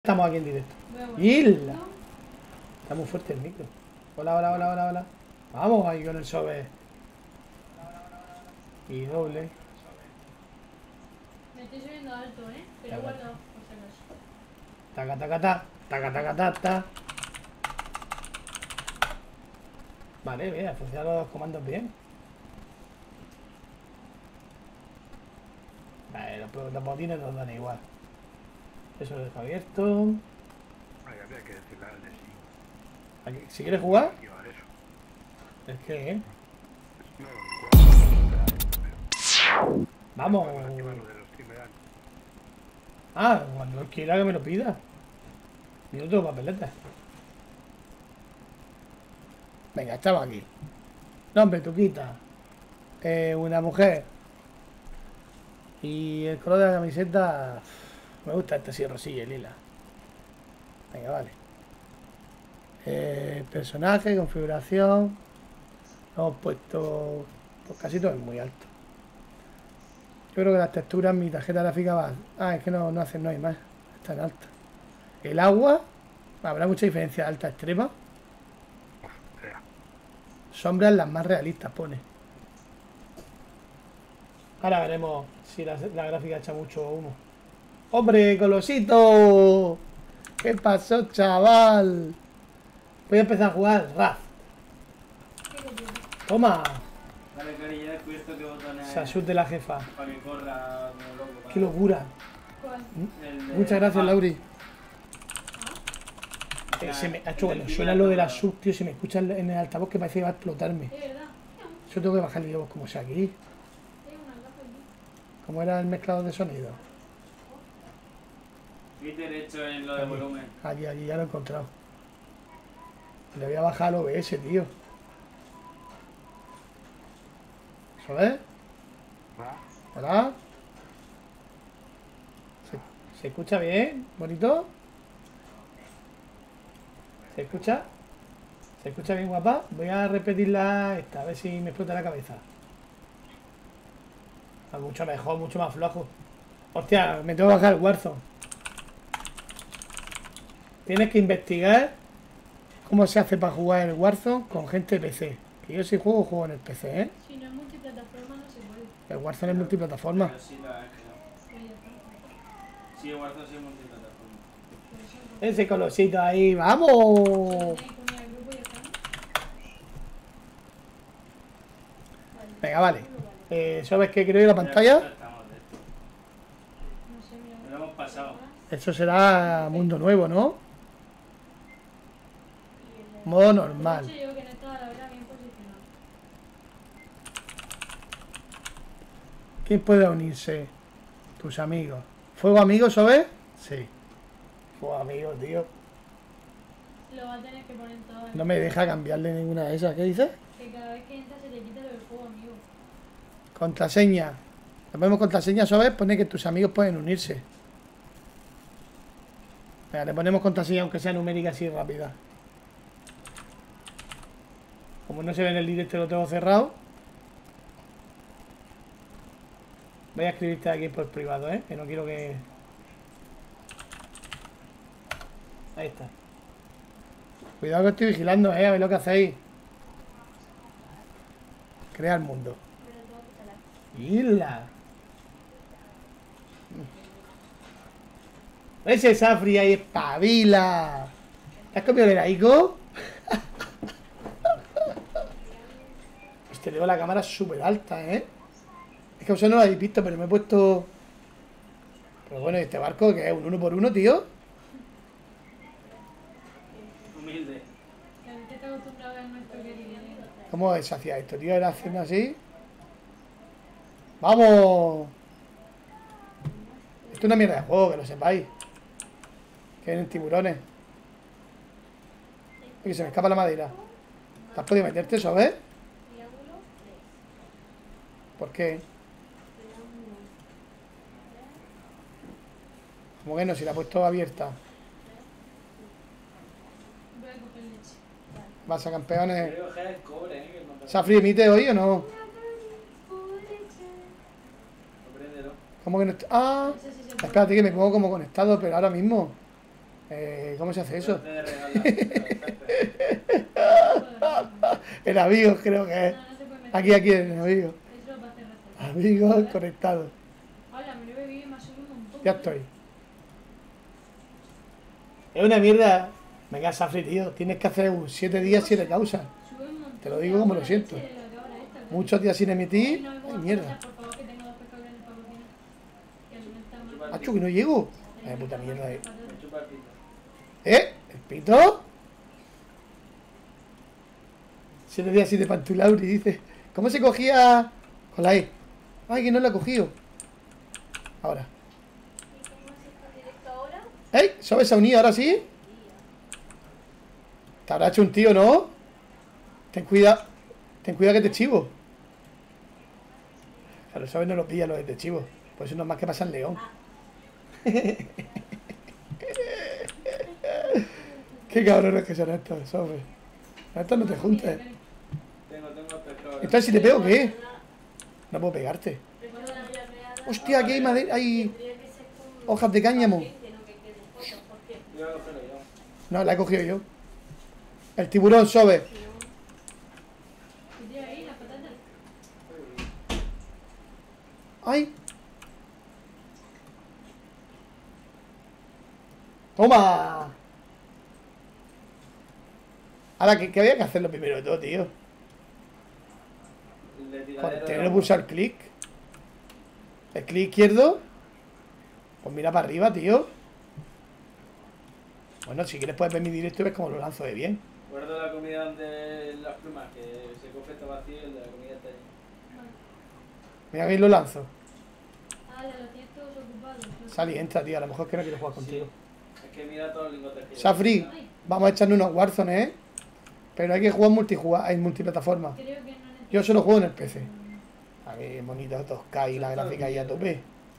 Estamos aquí en directo. ¡Isla! Está muy fuerte el micro. Hola, hola, hola, hola, hola. Vamos ahí con el sobe. Y doble. Me estoy subiendo alto, pero he guardado por si acaso. Taca, taca, ta. Taca, taca, ta, ta. Vale, bien, funcionan los comandos bien. Vale, los botines nos dan igual. Eso lo dejo abierto. Habría que decirle al de sí. Aquí, si quieres jugar, Activar eso. es que, No, vamos. activar lo de los timbres. Ah, cuando quiera que me lo pida. Yo no tengo papeletas. Venga, estamos aquí. Nombre, Tuquita. Una mujer. Y el color de la camiseta. Me gusta este así rosilla y lila. Venga, vale. Personaje, configuración. Hemos puesto. Pues casi todo es muy alto. Yo creo que las texturas, mi tarjeta gráfica va. Ah, es que no hay más. Está en alta. El agua. Habrá mucha diferencia de alta a extrema. Sombras las más realistas, pone. Ahora veremos si la gráfica echa mucho humo. ¡Hombre, Colosito! ¿Qué pasó, chaval? Voy a empezar a jugar RAF. Toma. Vale, Cari, ya he descubierto qué botones Sasud de la jefa. para que corra como loco. ¡Qué locura! ¿Cuál? Muchas gracias, Lauri. Se me ha hecho cuando suena lo de la sub, tío, se me escucha en el altavoz que parece que va a explotarme. Es verdad. Yo tengo que bajar el voz como sea aquí. Hay una gafa aquí. ¿Cómo era el mezclador de sonido? Clic derecho en lo de volumen. Allí, ya lo he encontrado. Le voy a bajar al OBS, tío. ¿Eso ves? ¿Hola? ¿Se escucha bien? ¿Bonito? ¿Se escucha? ¿Se escucha bien, guapa? Voy a repetirla esta, a ver si me explota la cabeza. Mucho mejor, mucho más flojo. Hostia, me tengo que bajar el Warzone. Tienes que investigar cómo se hace para jugar el Warzone con gente de PC. Que yo si juego en el PC, ¿eh? Si no es multiplataforma no se puede. El Warzone es multiplataforma. Pero sí la he creado. Pues ya está. Sí, el Warzone sí es multiplataforma. Por eso, Ese colosito ahí, ¡vamos! tenéis que unir al grupo y ya está. Vale. Venga, vale. Vale. ¿Sabes qué quiero ir a la pantalla? Ya estamos de esto. No sé, mira. Lo hemos pasado. Eso será mundo nuevo, ¿no? Modo normal. Yo que no estaba la verdad bien posicionado. ¿Quién puede unirse? Tus amigos. ¿Fuego amigos, sabes? Sí. Fuego amigos, tío. Lo va a tener que poner todo. No me deja cambiarle ninguna de esas. ¿Qué dices? Que cada vez que entras se te quita lo del juego, amigo. Contraseña. Le ponemos contraseña, ¿sabes? Pone que tus amigos pueden unirse. Venga, le ponemos contraseña aunque sea numérica así rápida. Como no se ve en el directo lo tengo cerrado. Voy a escribirte aquí por privado, ¿eh? Que no quiero que... Ahí está. Cuidado que estoy vigilando, ¿eh? A ver lo que hacéis. Crea el mundo. ¡Isla! Ese Safri ahí espabila. ¿Te has comido el heraico? Hostia, tengo la cámara súper alta, ¿eh? Es que vosotros no lo habéis visto, pero me he puesto... Pero bueno, ¿este barco que es? ¿Un 1x1, tío? Humilde. Que a ti te está acostumbrado a ver nuestro querido. ¿Cómo se hacía esto, tío? Era haciendo así. ¡Vamos! Esto es una mierda de juego, que lo sepáis. Que vienen tiburones. Oye, se me escapa la madera. ¿Te has podido meterte eso, ves? ¿Por qué? Como que no, si la he puesto abierta. Voy a coger leche. Vas a campeones. Quiero coger el cobre, que no te... ¿Safri emite hoy o no? Apréndelo. ¿Cómo que no está? Ah, Ese sí se puede. espérate que me pongo como conectado, pero ahora mismo. ¿Cómo se hace eso? Te regalan. En amigos creo que es. No, no se puede meter. Aquí, en amigos. Eso para hacer recetas. Amigos conectados. Hola, me lo he bebido y me ha subido un montón. Ya estoy. Es una mierda. Venga, Safri, tío. Tienes que hacer 7 días, 7 causas. Sube un montón. Te lo digo como lo siento. Muchos días sin emitir. Ay, mierda. Por favor, que tengo 2 pescados grandes para cocinar. Que alimentan más. Macho, que no llego. Ay, puta mierda. Me chupa el pito. ¿El pito? 7 días, 7 pantulauri, dice. ¿Cómo se cogía con la E? Ay, que no la he cogido. Ahora. ¿Y cómo se está directo ahora? ¡Ey! ¿Sobe se ha unido ahora sí? Te habrá hecho un tío, ¿no? Ten cuidado. Ten cuidado que te chivo. Claro, ¿sabes? No lo pilla los de chivo. Pues eso no es más que pasa en León. Qué cabrones que son estos, Sobe. A estos no te juntes. Tengo pescado. Entonces, si te pego, ¿qué? No puedo pegarte. Recuerdo la vida real. Hostia, aquí hay madera, hay Tendría que ser con hojas de cáñamo. gente, no que quede fotos, porque Yo voy a cogerlo yo. No, la he cogido yo. El tiburón, Sobe. si no, ¿Qué tiene ahí las patatas? ¡Ay! ¡Toma! Ahora, ¿qué había que hacerlo primero de todo, tío? El de Joder, tiradero. tener que pulsar clic. El clic izquierdo. Pues mira para arriba, tío. Bueno, si quieres puedes ver mi directo y ves cómo lo lanzo de bien. Guardo la comida de las plumas, que se coge esto vacío y el de la comida está ahí. Vale. Mira bien lo lanzo. Ah, lo tienes todos ocupados. Sal y entra, tío. A lo mejor es que no quiero jugar contigo. Es que mira todos los lingotes que Safri, vamos a echarnos unos Warzone, ¿eh? Pero hay que jugar en multiplataforma. Creo que no necesito. Yo solo juego en el PC. A ver, bonito, 2K y la gráfica ahí a tope.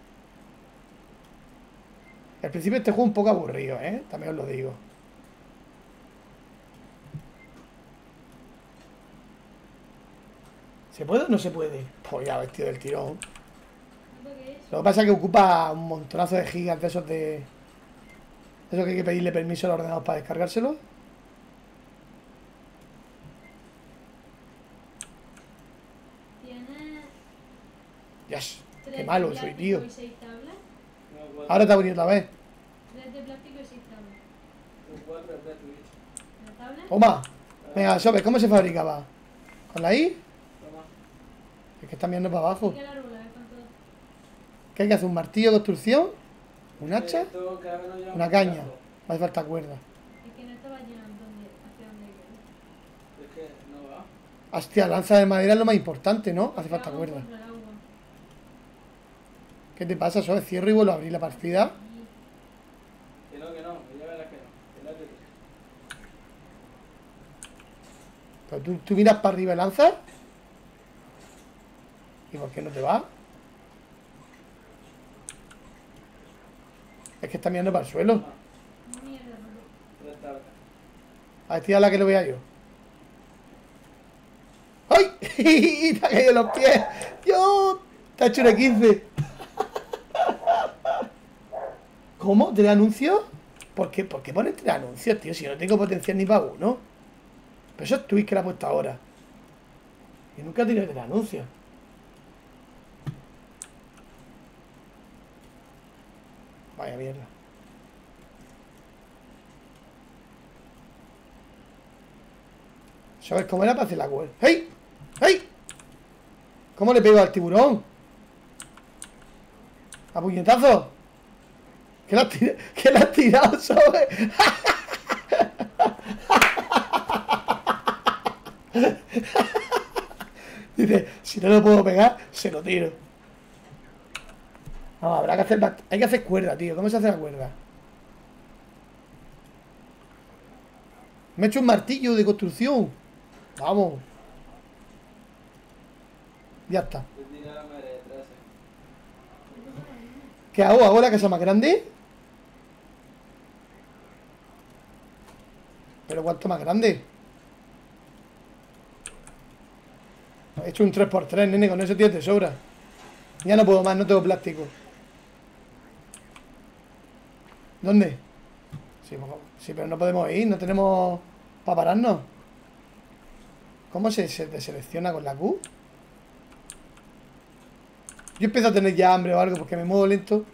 Al principio este juego es un poco aburrido, ¿eh? También os lo digo. ¿Se puede o no se puede? Pues ya, vestido del tirón. ¿Esto qué es? Lo que pasa es que ocupa un montonazo de gigas de esos de... Eso que hay que pedirle permiso al ordenador para descargárselo. Tienes Yes. 3 Qué de malo soy, plástico tío. y 6 tablas. Ahora te ha venido otra vez. 3 de plástico y 6 tablas. ¿La tabla? Toma. Venga, Sobe, ¿cómo se fabricaba? ¿Con la I? Toma. Es que está mirando para abajo. ¿Qué el árbol? A ver cuánto da. ¿Qué hay que hacer? ¿Un martillo de construcción? ¿Un hacha? Esto cada vez nos lleva Una un caña. plazo. No hace falta cuerda. Es que no estaba llenando hacia dónde hay que ir. Es que no va. Hostia, lanza de madera es lo más importante, ¿no? Hace falta Vamos cuerda. contra el agua. ¿Qué te pasa, Sobe? Cierro y vuelvo a abrir la partida. Que no, ya verás que no. Que no te dice. Pero tú miras para arriba y lanzas. ¿Y por qué no te va? Es que está mirando para el suelo. Mierda, no. Tres tablas. A ver, tira la que lo vea yo. ¡Ay! ¡Te ha caído en los pies! ¡Dios! Te ha hecho una 15. ¿Cómo? ¿Tres anuncios? ¿Por qué pones 3 anuncios, tío? Si no tengo potencial ni para uno. Pero eso es Twitch que la ha puesto ahora. Y nunca tiene 3 anuncios. Vaya mierda. ¿Sabes cómo era para hacer la web? ¡Hey! ¡Hey! ¿Cómo le pego al tiburón? ¿A puñetazo? ¿Qué le has tirado, ¿sabes? Dice, si no lo puedo pegar, se lo tiro. No, habrá que hacer... Hay que hacer cuerda, tío. ¿Cómo se hace la cuerda? Me he hecho un martillo de construcción. Vamos. Ya está. Te tira la madre detrás. ¿Qué hago? ¿Hago la casa más grande? ¿Pero cuánto más grande? He hecho un 3x3, nene. Con eso tienes de sobra. Ya no puedo más, no tengo plástico. ¿Dónde? Sí, sí, pero no podemos ir, no tenemos para pararnos. ¿Cómo se deselecciona con la Q? Yo empiezo a tener ya hambre o algo porque me muevo lento.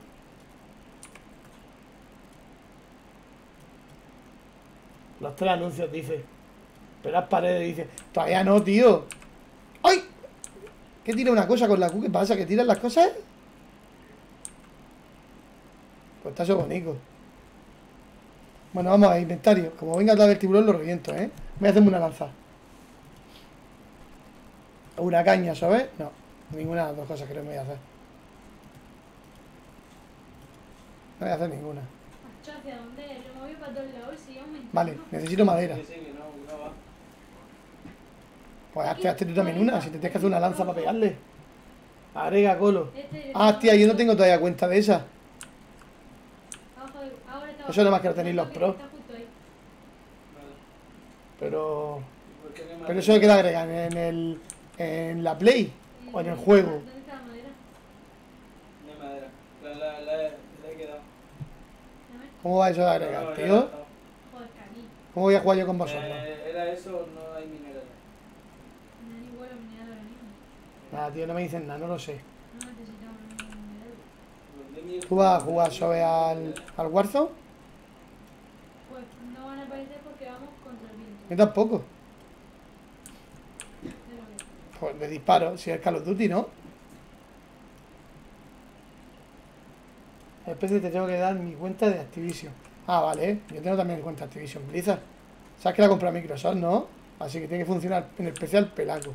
Los 3 anuncios, dice. Pero las paredes, dice. Todavía no, tío. ¡Ay! ¿Qué tira una cosa con la Q? ¿Qué pasa? ¿Que tiran las cosas? Pues está eso bonito. Bueno, vamos a inventario. Como venga atrás del tiburón lo reviento, ¿eh? Voy a hacerme una lanza. Una caña, ¿sabes? No, ninguna de las dos cosas que no me voy a hacer. No voy a hacer ninguna. Macho, ¿hacia dónde? Yo me voy para todos lados y sigo aumentando. Vale, necesito madera. Sí, que no va. Pues hazte tú también una, si te tienes que hacer una lanza para pegarle. Agrega colo. Este, Ah, tía, yo no tengo todavía cuenta de esa. abajo ahora está Eso nada más que lo tenéis los pros. Está justo ahí. Vale. Pero... ¿Y por qué no hay Pero madera? eso queda agregar en la Play o en el juego. ¿Dónde está la madera? No hay madera. La he quedado. Dame. ¿Cómo va eso de No, agregar, ya la he tío? gastado. Joder, Cami. ¿Cómo voy a jugar yo con vosotros? Era eso, no hay mineral. No hay ni vuelo mineral ahora mismo. Nada, tío, no me dicen nada, no lo sé. No necesitamos ningún mineral. ¿Tú vas a jugar sobre al Warzone? Pues no van a aparecer porque vamos contra el viento. Yo tampoco. De lo que- Pues de disparo, si es Call of Duty, ¿no? Después te tengo que dar mi cuenta de Activision. Ah, vale, yo tengo también cuenta de Activision Blizzard. Sabes que la compró Microsoft, ¿no? Así que tiene que funcionar en especial pelaco.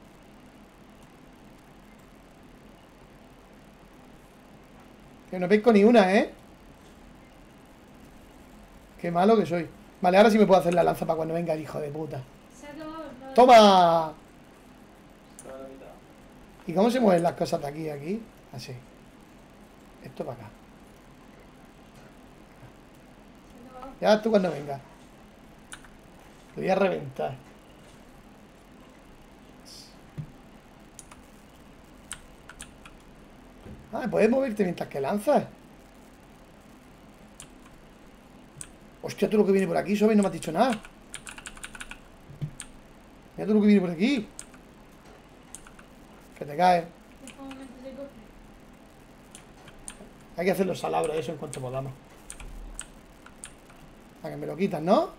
Que no pesco ni una, ¿eh? Qué malo que soy. Vale, ahora sí me puedo hacer la lanza para cuando venga el hijo de puta. Se ha acabado. No, ¡Toma! Estaba a la mitad. ¿Y cómo se mueven las cosas de aquí a aquí? Así. Esto para acá. Se ha acabado. Ya tú cuando venga. Te voy a reventar. Ah, puedes moverte mientras que lanzas. Hostia, tú lo que viene por aquí, Sobe, no me has dicho nada. Mira tú lo que viene por aquí. Que te cae. Deja un momento ese cofre. Hay que hacer los salabros eso en cuanto podamos. A que me lo quitan, ¿no?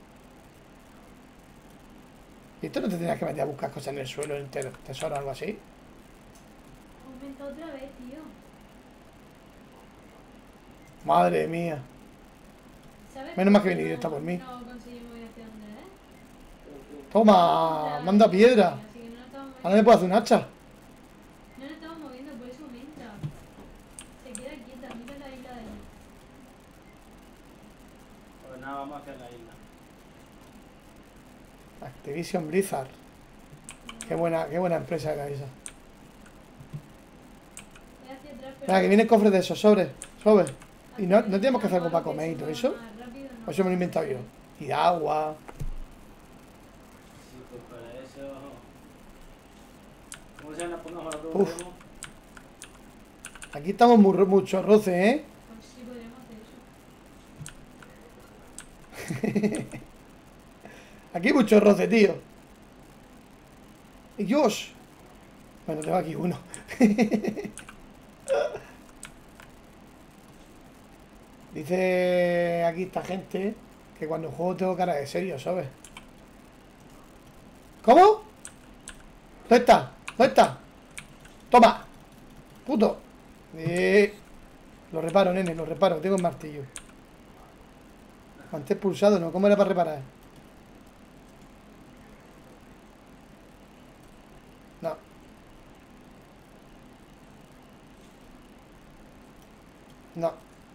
¿Y esto no te tenías que meter a buscar cosas en el suelo, en el tesoro o algo así? Aumenta otra vez, tío. Madre mía. ¿Sabes? Menos mal que por qué viene directa por mí. No conseguimos ir hacia donde es. Toma, manda piedra. Así que no nos estamos Ahora me puedo hacer un hacha. No nos estamos moviendo, por eso aumenta. Se queda quieta, mira la isla de allí. Pues nada, vamos hacia la isla. Activision Blizzard. Qué buena empresa era esa. Es hacia atrás, pero... Mira, que viene el cofre de esos sobres. Y no hacia tenemos que hacer atrás, algo para porque comer y si todo va eso. más rápido, no. O eso me lo he inventado yo. Y de agua. Sí, pues para eso. ¿Cómo se llama? Pongamos a la prueba. Uf. Aquí estamos mucho roce, ¿eh? Pues sí, podríamos hacer eso. Aquí hay mucho roce, tío. Y Dios. Bueno, tengo aquí uno. Dice aquí esta gente que cuando juego tengo cara de serio, ¿sabes? ¿Cómo? ¿Dónde está? ¿Dónde está? ¡Toma! ¡Puto! Lo reparo, nene, lo reparo. Tengo el martillo. Mantén pulsado, ¿no? ¿Cómo era para reparar? No. No.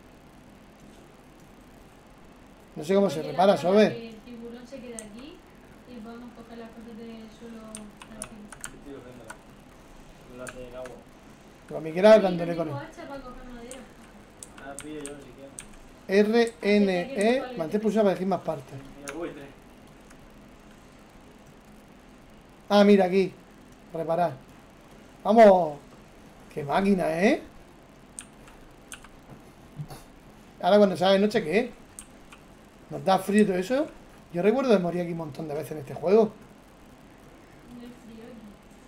No sé cómo se Porque la repara, forma ¿sabes? que el tiburón se queda aquí y podemos coger las cosas del suelo tranquilo. Estoy cogiéndola. Las del agua. Lo que quieras Oye, dándole no con tengo él. hacha para coger madera. Ahora pillo yo si quieres. RNE, mantén pulsado para elegir más partes. Mira, buitre. Ah, mira aquí. Reparar. Vamos. Qué máquina, ¿eh? Ahora cuando sea de noche, ¿qué? ¿Nos da frío y todo eso? Yo recuerdo de morir aquí un montón de veces en este juego. No hay frío aquí.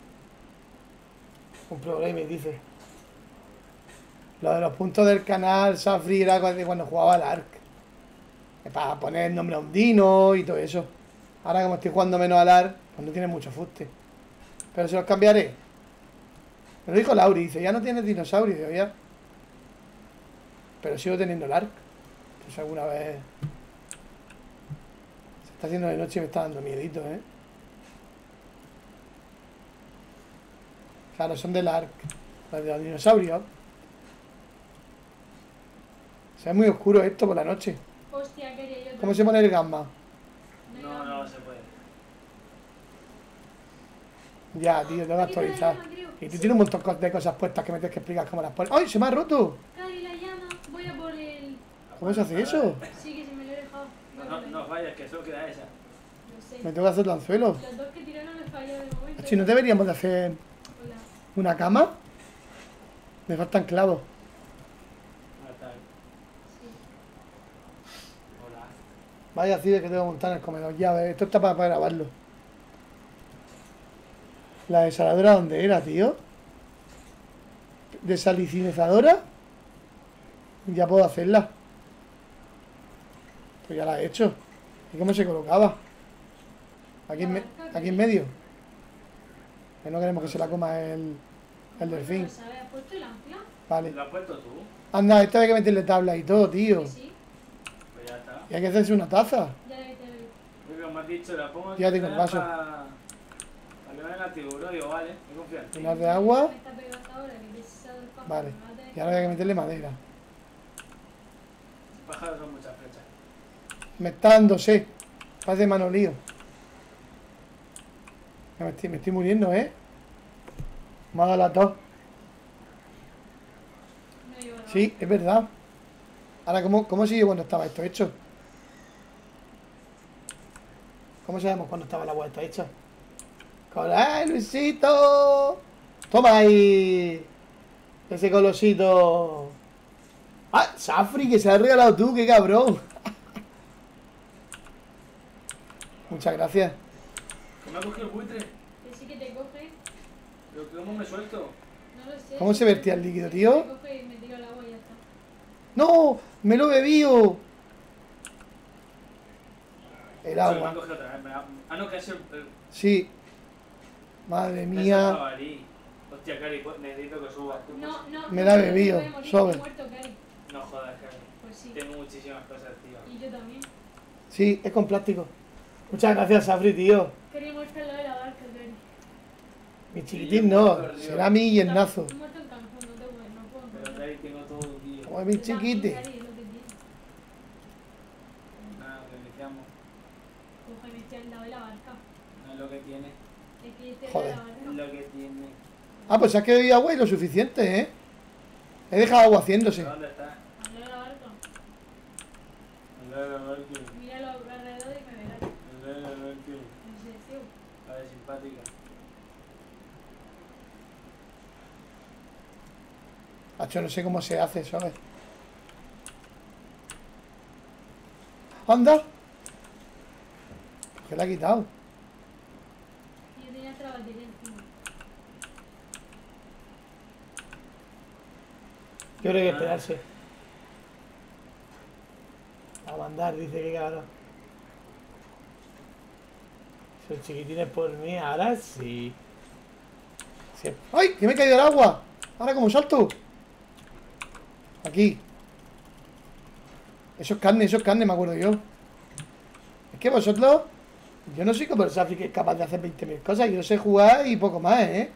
Un problema, dice. Lo de los puntos del canal, Safri, era cuando jugaba al Ark. Para poner el nombre a un dino y todo eso. Ahora como estoy jugando menos al Ark, pues no tiene mucho fuste. Pero se los cambiaré. Me lo dijo Lauri, dice, ya no tienes dinosaurio, digo, ya. Pero sigo teniendo el Ark. Pues alguna vez... Se está haciendo de noche y me está dando miedito, ¿eh? Claro, son del Ark. Los de los dinosaurios. Se ve muy oscuro esto por la noche. Hostia, quería yo. ¿Cómo se pone el gamma? No, no se puede. Ya, tío, tengo que actualizar. Y tú tienes un montón de cosas puestas que me tienes que explicar cómo las pones. ¡Ay, se me ha roto! Cari, la llama. Voy a por el. ¿Cómo se hace eso? Sí, que se me lo he dejado. Voy a No, por él. no falles, que solo queda esa. No sé. Me tengo que hacer el anzuelo. Los dos que tiraron les falló de momento. Si no deberíamos de hacer Hola. una cama. Me faltan clavos. Ah, está bien. Sí. Hola. Vaya así de que tengo que montar en el comedor. Ya, ves, esto está para grabarlo. ¿La desaladora dónde era, tío? ¿Desalicinizadora? Ya puedo hacerla. Pues ya la he hecho. ¿Y cómo se colocaba? Aquí en medio. Que no queremos que se la coma el delfín. ¿Lo sabes? ¿Has puesto el ancla? Vale. ¿Lo has puesto tú? Anda, esta hay que meterle tabla y todo, tío. Sí, sí. Pues ya está. Y hay que hacerse una taza. Ya le te doy. Muy bien, me has dicho, la pongo aquí. Ya tengo el vaso. Para que me haga tiburón, digo, vale, me confío en ti. Llenar de agua. Me está pegando ahora que te he echado el pájaro, Vale. me va a tener Y ahora hay que meterle madera. Los pájaros son muchas flechas. Me está dando sed. Parece manolío. Me estoy muriendo, ¿eh? Me ha dado la tos. No llevo nada. Sí, es verdad. Ahora, ¿cómo sigue cuando estaba esto hecho? ¿Cómo sabemos cuando estaba el agua esta hecha? ¡Ay, Luisito! ¡Toma ahí! Ese colosito. ¡Ah, Safri, que se ha regalado tú! ¡Qué cabrón! Muchas gracias. ¿Que me ha cogido el buitre? Que sí que te coge. ¿Pero cómo me suelto? No lo sé. ¿Cómo se vertía el líquido, tío? Me coge y me tiro al agua y ya está. ¡No! ¡Me lo he bebido! El Sí, me ha agua. cogido otra vez. Ah, no, que es el Sí. Madre es el mía. jabalí. Hostia, Cari, pues necesito que suba. No, no. Me la he no, bebido, me voy a morir, sobre. estoy muerto, Cari. No jodas, Cari. Pues sí. Tengo muchísimas cosas, tío. Y yo también. Sí, es con plástico. Muchas gracias, Safri, tío. Quería muerto al lado de la barca, Cari. Mi chiquitín no. Será mi yernazo. Estoy muerto en Cancún, no te puedo, no puedo. Pero Cari, tengo todo, tío. Como es mi chiquite. Cari, es lo que tiene. Nada, que iniciamos. Coge, me estoy al lado de la barca. No es lo que tiene. Es que este Joder. al lado de Es la barca. lo que tiene. Ah, pues has que bebido agua y lo suficiente, ¿eh? He dejado agua haciéndose. ¿Dónde está? Al lado de la barca. A ver, Míralo alrededor y me verás. En serio. A ver, simpática. Hacho, no sé cómo se hace, ¿sabes? ¡Anda! ¿Qué le ha quitado? Y yo tenía otra batería encima. Yo creo que hay que esperarse. A mandar, dice que cabrón. Son chiquitines por mí, ahora sí. Sí. ¡Ay! ¡Que me he caído el agua! ¿Ahora cómo salto? Aquí. Eso es carne, me acuerdo yo. Es que vosotros... Yo no soy como el Safri que es capaz de hacer 20.000 cosas. Yo sé jugar y poco más, ¿eh?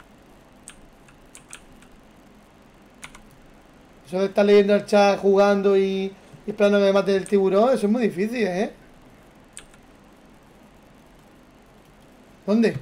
Eso de estar leyendo el chat, jugando y esperando que me mate el tiburón, eso es muy difícil, ¿eh? ¿Dónde?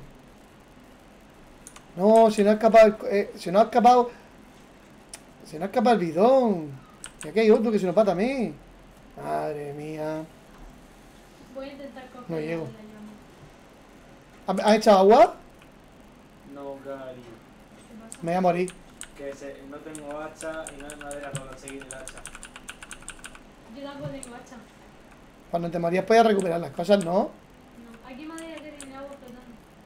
No, se nos ha escapado se nos ha escapado... Se nos ha escapado el bidón. Y aquí hay otro que se nos pata a mí. Madre mía. Voy a intentar coger No llego. la llama. ¿Has echado agua? No, Cari. ¿Qué pasa? Me voy a morir. Que no tengo hacha y no hay madera para conseguir el hacha. Yo tampoco tengo hacha. Cuando te morías podías recuperar las cosas, ¿no? No, aquí madera que tiene agua flotando.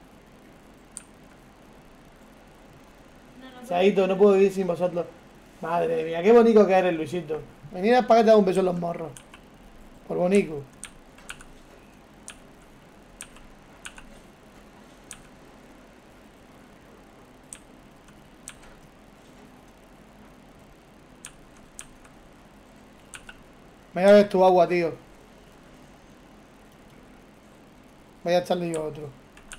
No, Chaito, no puedo vivir sin vosotros. Madre mía, qué bonito que eres, Luisito. Venid para que te haga un beso en los morros. Por bonito. Me voy a ver tu agua, tío. Voy a echarle yo otro.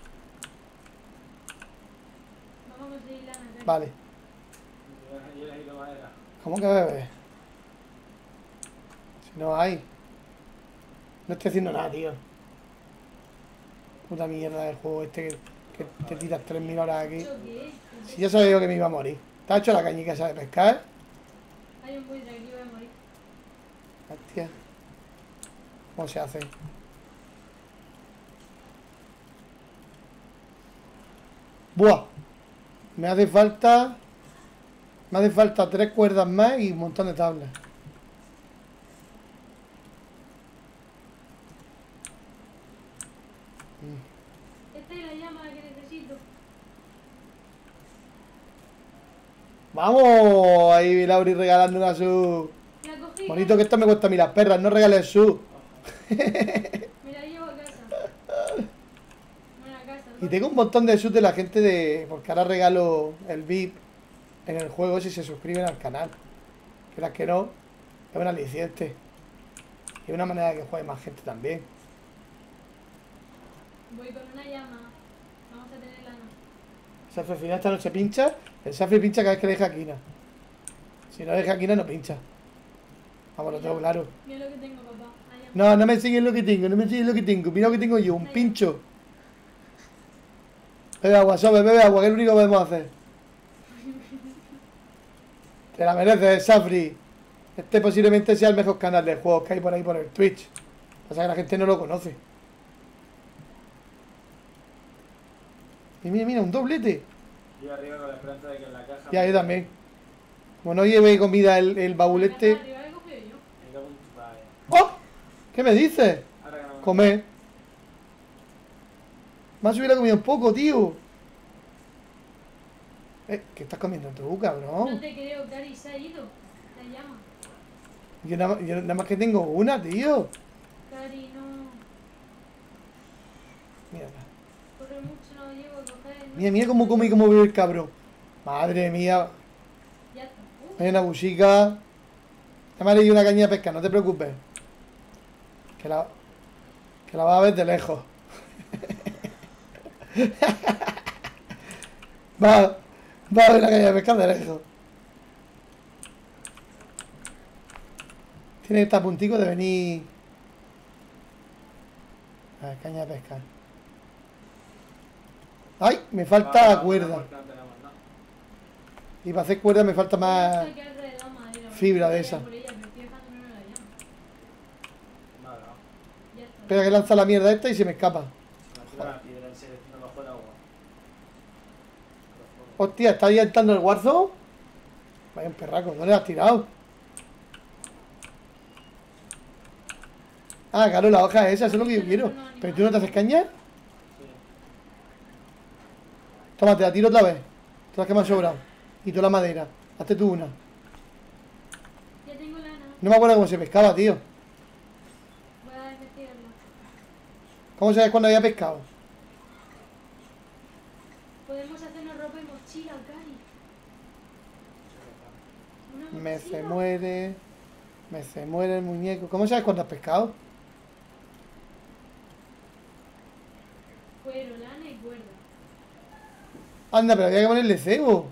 Vamos a conseguir lana. Cari. Vale. Yo he ido madera. ¿Cómo que bebes? Si no hay. No estoy haciendo nada, tío. Puta mierda del juego este que te tiras 3000 horas aquí. ¿Eso qué es? Si ya sabía yo que me iba a morir. ¿Te has hecho la cañica esa de pescar? Hay un buitre aquí, voy a morir. Hostia. ¿Cómo se hace? Buah. Me hace falta 3 cuerdas más y un montón de tablas. Esta es la llama que necesito. Vamos, ahí Lauri regalándonos a su... La cogí. Bonito que esto me cuesta a mí las perras, no regales su. Me la llevo a casa. Buena casa. Y tengo un montón de subs de la gente de... Porque ahora regalo el VIP en el juego si se suscriben al canal. Que las que no, es una aliciente. Y una manera de que juegue más gente también. Voy con una llama. Vamos a tener lana. Safri al final esta noche pincha. El Safri pincha cada vez que le deja quina. Si no le deja quina no pincha. Vamos, lo tengo claro. Mira lo que tengo, papá. La llama. No, no me enseñes lo que tengo, no me enseñes lo que tengo. Mira lo que tengo yo, un pincho. Bebe agua, Sobe, bebe agua, que es lo único que podemos hacer. Te la mereces, Safri. Este posiblemente sea el mejor canal de juegos que hay por ahí por el Twitch. Pasa que la gente no lo conoce. Y mira, mira, un doblete. Yo arriba con la esperanza de que en la caja. Ya, yo también. Como no lleve comida el baúl La caja de este. arriba la he cogido yo. Me cago en tu padre. ¡Oh! ¿Qué me dices? Ahora que no me- Comer. Más hubiera comido un poco, tío. ¿Qué estás comiendo tú, No cabrón? te creo, Cari, se ha ido. La llama. Yo nada más que tengo una, tío. Cari, no. Mira, Corre mucho, no llego a coger. no mira, sé mira cómo come y cómo bebe el cabrón. Madre mía. Ya está. Hay una busica. Ya me haré yo una caña de pesca, no te preocupes. Que la vas a ver de lejos. Va a ver la caña de pesca de lejos. Tiene que estar a puntico de venir. A ver, caña de pesca. ¡Ay! Me falta cuerda. porque no tenemos nada. Y para hacer cuerda me falta más. Esto hay que alrededor madera, fibra de voy a esa. por ella, pero estoy dejando primero la llama. Nada, no. Ya está. Espera que lanza la mierda esta y se me escapa. Me tira una piedra en serio, no bajo el agua. Hostia, ¿está ahí entrando el Warzone? Vaya un perraco, ¿dónde lo has tirado? Ah, claro, la hoja esa, eso es lo que yo quiero. ¿Pero tú no te haces caña? Sí. Toma, te la tiro otra vez. Todas las que me han sobrado. Y toda la madera. Hazte tú una. Ya tengo lana. No me acuerdo cómo se pescaba, tío. Voy a investigarlo. ¿Cómo sabes cuándo había pescado? Podemos hacernos ropa y mochila, Cari. Una Me mochila. se muere. Me se muere el muñeco. ¿Cómo sabes cuándo has pescado? Cuero, lana y cuerda. Anda, pero había que ponerle cebo.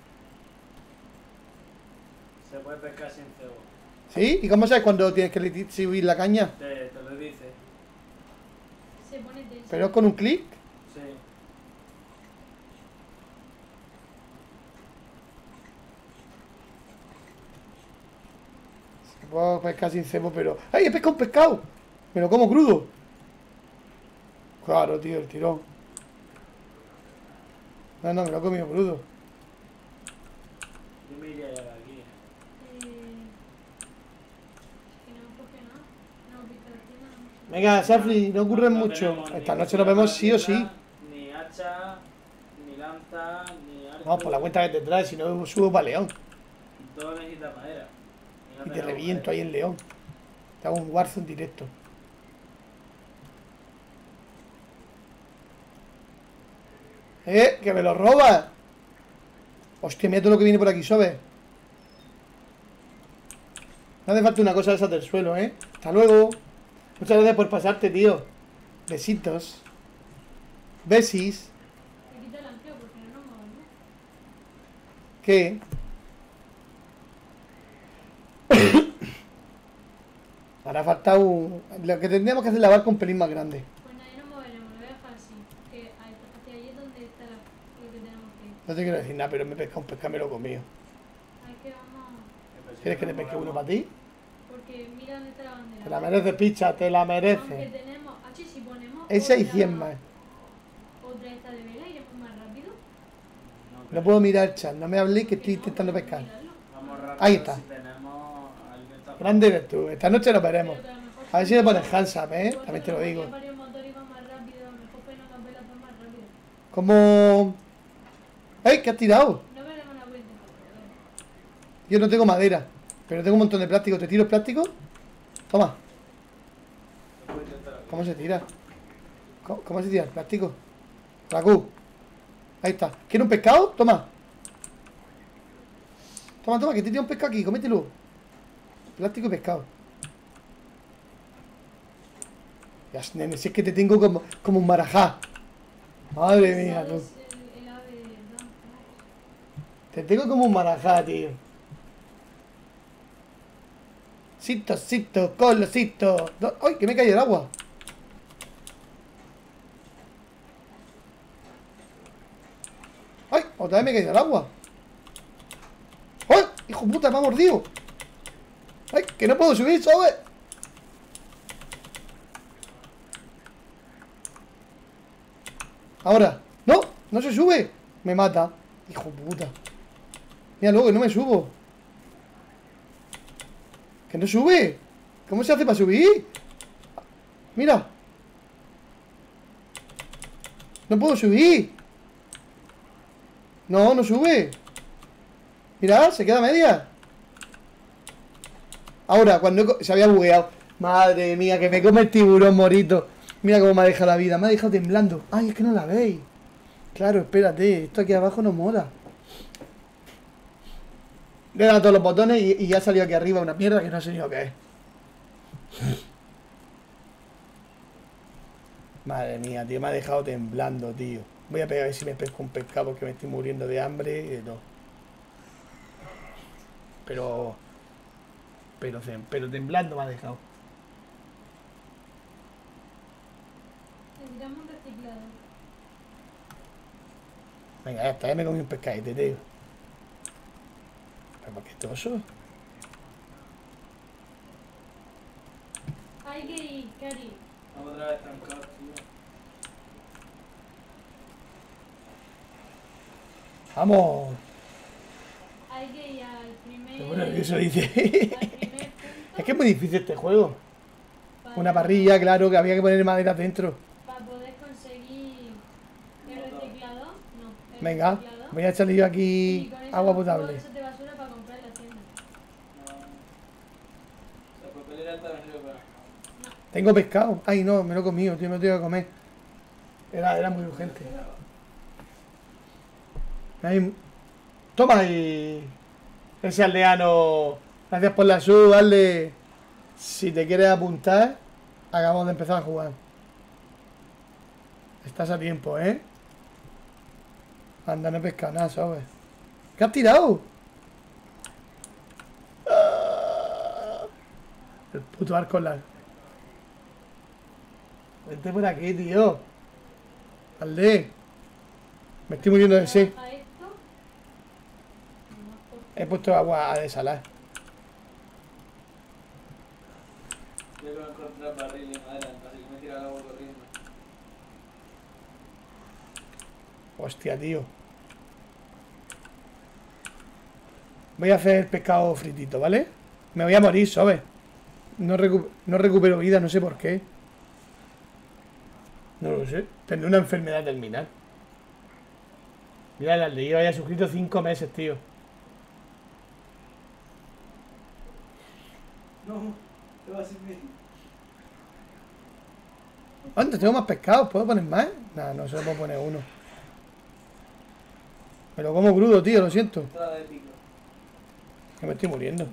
Se puede pescar sin cebo. ¿Sí? ¿Y cómo sabes cuándo tienes que subir la caña? Te lo dice. Se pone tenso. ¿Pero es con un clic? Sí. Puedo pescar sin cebo, pero... ¡Ay, he pescado un pescado! Me lo como crudo. Claro, tío, el tirón. No, me lo he comido crudo. Yo me iría ya de aquí. Que no coge nada. No, pica la tienda, no. Venga, Safri, no ocurre No mucho. tenemos ni Esta noche nos vemos sí o sí. Ni hacha, ni lanza, ni arco. Vamos, por la cuenta que te traes, si no subo para León. Todo necesita madera. no Y te tenemos reviento madera. ahí en León. Te hago un Warzone directo. ¡Que me lo robas! Hostia, mira todo lo que viene por aquí, ¿sabes? No hace falta una cosa de esas del suelo, ¿eh? Hasta luego. Muchas gracias por pasarte, tío. Besitos. Besis. Me quita el ancla porque no nos movemos. ¿Qué? Hará falta un... Lo que tendríamos que hacer es la barca un pelín más grande. Pues nadie nos moveremos, lo voy a dejar así. Que hacia allí es donde está lo que tenemos que ir. No te quiero decir nada, pero me he pescado un pescado y me lo he comido. Hay que vamos. ¿Quieres que te pesque uno para ti? Porque mira dónde está la bandera. Te la mereces, picha, te la Aunque mereces. tenemos. Achi, si ponemos. Esa y otra- 100 más. Otra esta de vela, iremos más rápido. No puedo mirar el chat, no me habléis que estoy intentando pescar. Mirarlo. Vamos rápido. Ahí está. Si tenemos alimento. Grande eres tú, esta noche nos veremos. Pero que a lo mejor A ver si si me pones ponemos- handsap, ¿eh? pues También te lo digo. varios motores y va más rápido. A lo mejor poniendo las velas va más rápido. Como... ¡Ey! ¿Qué has tirado? No me demos una vuelta. Yo no tengo madera, pero tengo un montón de plástico. ¿Te tiro el plástico? Toma. Lo puedo intentar aquí. ¿Cómo se tira? ¿Cómo se tira el plástico? Raku. Ahí está. ¿Quieres un pescado? Toma. Toma, toma, que te tira un pescado aquí. Cómetelo. Plástico y pescado. Ya, nene, si es que te tengo como un marajá. Madre mía, tú. ¿Sabes el ave de Dan Flash? Te tengo como un marajá, tío. Cito, colocito. ¡Ay, que me cae el agua! ¡Ay! Otra vez me cae el agua. ¡Ay! ¡Hijo de puta, me ha mordido! ¡Ay! ¡Que no puedo subir, ¿sabes? Ahora. ¡No! ¡No se sube! Me mata. ¡Hijo de puta! Mira luego que no me subo. ¡Que no sube! ¿Cómo se hace para subir? Mira. No puedo subir. No, no sube. Mira, se queda a media. Ahora, cuando se había bugueado. Madre mía, que me come el tiburón morito. Mira cómo me ha dejado la vida. Me ha dejado temblando. Ay, es que no la veis. Claro, espérate. Esto aquí abajo no mola. Le he dado todos los botones y ya ha salido aquí arriba una mierda que no sé ni lo que es. Madre mía, tío, me ha dejado temblando, tío. Voy a pegar a ver si me pesco un pescado porque me estoy muriendo de hambre. No. Pero temblando me ha dejado. Necesitamos un reciclador. Venga, ya está, ya me comí un pescadito, tío. Pero ¿qué es eso? Hay que ir, Cari. Vamos otra vez trancados, tío. ¡Vamos! Hay que ir al primer. Qué bueno que eso dice. Al primer punto. Es que es muy difícil este juego. para- Una parrilla, claro, que había que poner madera dentro. Para poder conseguir el reciclador. No. El Venga, reciclador. voy a echarle yo Y aquí con eso agua los potable. bolsas de basura para comprar en la tienda. La papelera está arriba para. Tengo pescado. Ay, no, me lo he comido, tío, me lo tengo que comer. Era muy urgente. Ahí- Toma ahí. Ese aldeano. Gracias por la sub, dale. Si te quieres apuntar, acabamos de empezar a jugar. Estás a tiempo, ¿eh? Anda, no he pescado nada, ¿sabes? ¿Qué has tirado? Ah, el puto arco largo. Vente por aquí, tío. Alde. Me estoy muriendo de sed. A esto. No, por- He puesto agua a desalar. Yo creo que encontrar barril y madera, así que me tira el agua corriendo. Hostia, tío. Voy a hacer el pescado fritito, ¿vale? Me voy a morir, ¿sabes? No recupero vida, no sé por qué. No lo sé. Tendré una enfermedad terminal. Mira, el aldeído haya suscrito 5 meses, tío. No, te vas a hacer bien. Antes tengo más pescados, ¿puedo poner más? Nah, no, solo puedo poner uno. Me lo como crudo, tío, lo siento. Entrada de pico. Que me estoy muriendo.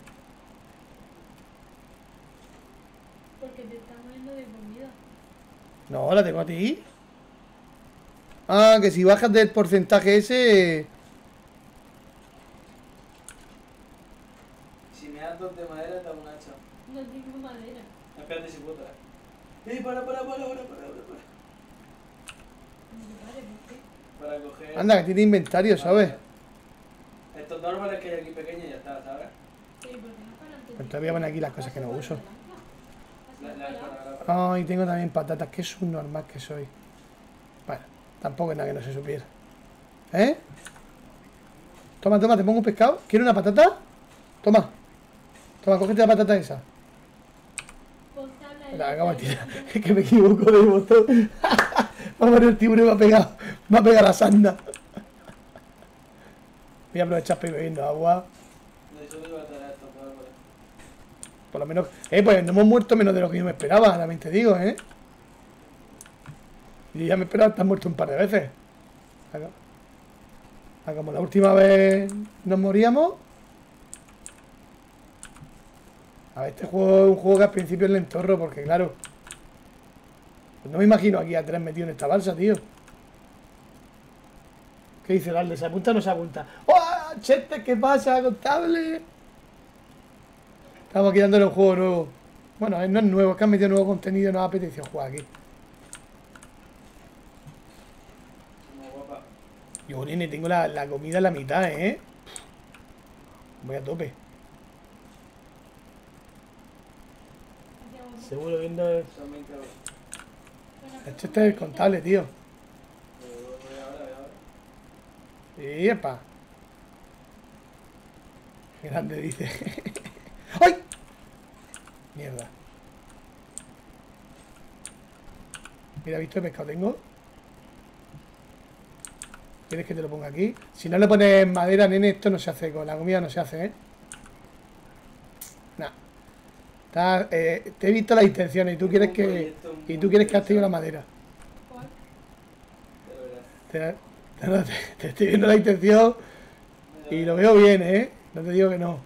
Porque te está muriendo de comida. No, la tengo a ti. Ah, que si bajas del porcentaje ese... Si me das 2 de madera, te hago un hacha. No tengo madera. Espérate si puedo traer. Para. No te pares, ¿por qué? Para coger. Anda, que tiene inventario, ¿sabes? Estos 2 árboles que hay aquí pequeños y ya está, ¿sabes? Sí, porque no para antes. Pues te voy a poner aquí las cosas que no uso. La Ay, tengo también patatas, que es un normal que soy. Bueno, tampoco es nada que no se supiera. ¿Eh? Toma, toma, te pongo un pescado. ¿Quieres una patata? Toma. Toma, cógete la patata esa. Ponte a hablar. La acabo de tirar. Es que me equivoco de botón. Vamos a ver, el tiburón me ha pegado. Me ha pegado la sanda. Voy a aprovechar para ir bebiendo agua. De hecho, te iba a traer estos 2 árboles. Por lo menos... pues no hemos muerto menos de lo que yo me esperaba, también te digo, ¿eh? Y ya me esperaba estar muerto un par de veces. Como la última vez nos moríamos. A ver, este juego es un juego que al principio es lentorro, porque claro... Pues no me imagino aquí a 3 metidos en esta balsa, tío. ¿Qué dice Darle? ¿Se apunta o no se apunta? ¡Oh, Chete! ¿Qué pasa, contable? Estamos aquí dándole un juego nuevo. Bueno, no es nuevo, es que han metido nuevo contenido y nos apetece jugar aquí. Como guapa. Yo, nene, tengo la comida a la mitad, ¿eh? Voy a tope. Seguro viendo el... Son 20 euros. Este es el contable, tío. Voy ahora. Y epa. Grande, dice. ¡Ay! Mierda. Mira, ¿visto el pescado tengo? ¿Quieres que te lo ponga aquí? Si no le pones madera, nene, esto no se hace. Con la comida no se hace, ¿eh? Nah. Te he visto las intenciones y tú quieres que... Y tú quieres que active la madera. ¿Cuál? Ya lo verás. Te estoy viendo la intención y lo veo bien, ¿eh? No te digo que no.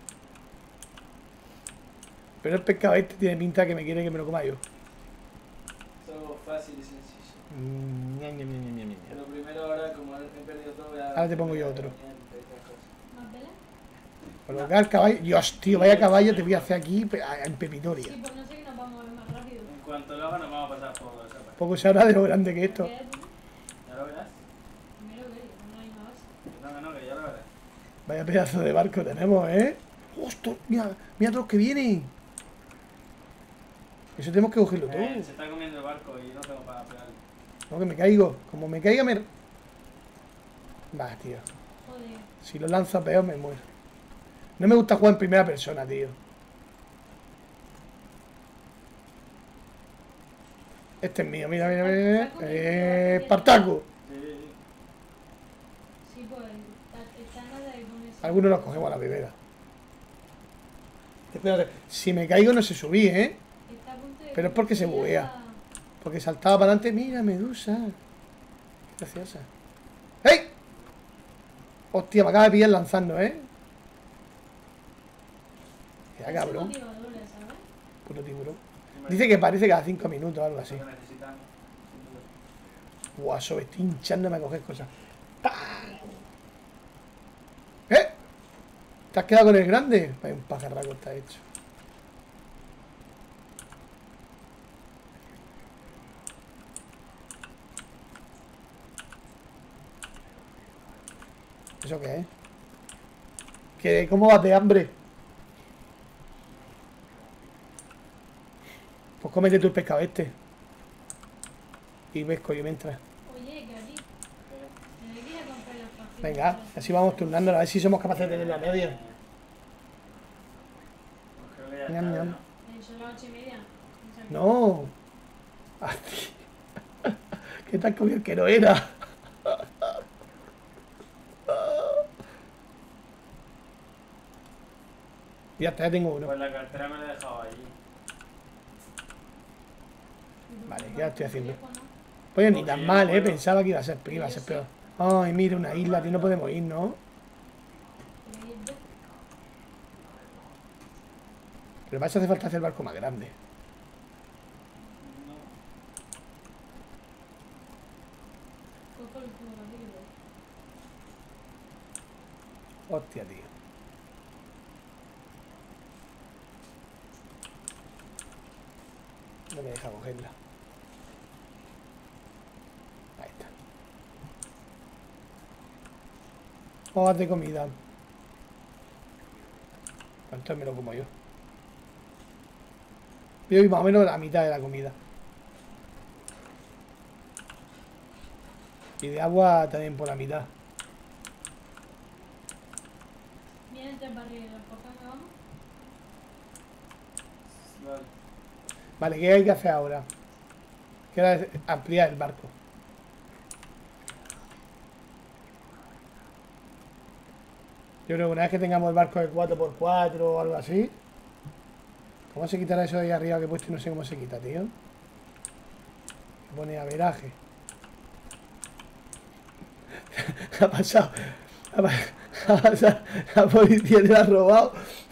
Pero el pescado este tiene pinta que me quiere que me lo coma yo. Es algo fácil y sencillo. Ña, ña, ña, ña, ña, ña. Pero primero ahora, como he perdido todo, voy a... Ahora te pongo yo otro. ¿Más velas? Colocar caballo. Dios, tío, vaya caballo te voy a hacer aquí en pepitoria. Sí, pues no sé que nos vamos a ver más rápido. En cuanto lo haga, nos vamos a pasar por esa parte. Poco se habla de lo grande que es esto. Quédate. ¿Ya lo verás? Primero ve, no hay más. Yo también no, que ya lo verás. Vaya pedazo de barco tenemos, ¿eh? ¡Ostras! Mira, mira todos los que vienen. Eso tenemos que cogerlo todo. Se está comiendo el barco y no tengo para pegarle. No, que me caigo. Como me caiga, me... Va, tío. Joder. Si lo lanzo peor, me muero. No me gusta jugar en primera persona, tío. Este es mío, mira, mira, mira. Espartaco. Sí. Sí, pues está nada de ponerse. Algunos los cogemos a la primera. Espérate, si me caigo no sé subir, ¿eh? Está a punto de Pero es porque se coger buguea. la- Porque saltaba para adelante. Mira, medusa. Qué graciosa. ¡Ey! Hostia, me acaba de pillar lanzando, ¿eh? Ya, Son cabrón. motivadores, ¿sabes? Puro tiburón. Dice que parece cada 5 minutos o algo así. Lo que necesitamos. Guau, eso, estoy hinchándome a coger cosas. ¡Pam! ¿Eh? ¿Te has quedado con el grande? Vaya, un pajarraco está hecho. ¿Eso qué es? ¿Cómo vas de hambre? Pues cómete tú el pescado este. Y pesco yo mientras. Oye, Gary, me voy a ir a comprar las páginas. Venga, así vamos turnando, a ver si somos capaces de tener la media. Creo que ya Ñam, está, ñam. Son las 8:30. No. Así. Que te has comido el que no era. Ya está, ya tengo uno. Pues la cartera me la he dejado allí. Vale, ya estoy haciendo. Pues ni tan mal, pensaba que iba a ser peor. Ay, mira, una isla, tío, no podemos ir, ¿no? Pero para eso hace falta hacer el barco más grande. No. Cojo el último capítulo. Hostia, tío. No me deja cogerla. Ahí está. Hojas de comida. ¿Cuánto me lo como yo? Yo voy más o menos la mitad de la comida. Y de agua también por la mitad. Vienen 3 barriles, ¿por qué me vamos? Vale. Vale, ¿qué hay que hacer ahora? Que ahora es ampliar el barco. Yo creo que una vez que tengamos el barco de 4x4 o algo así. ¿Cómo se quitará eso de ahí arriba que he puesto y no sé cómo se quita, tío? Se pone averaje. Ha pasado. Ha pasado. La policía te la ha robado.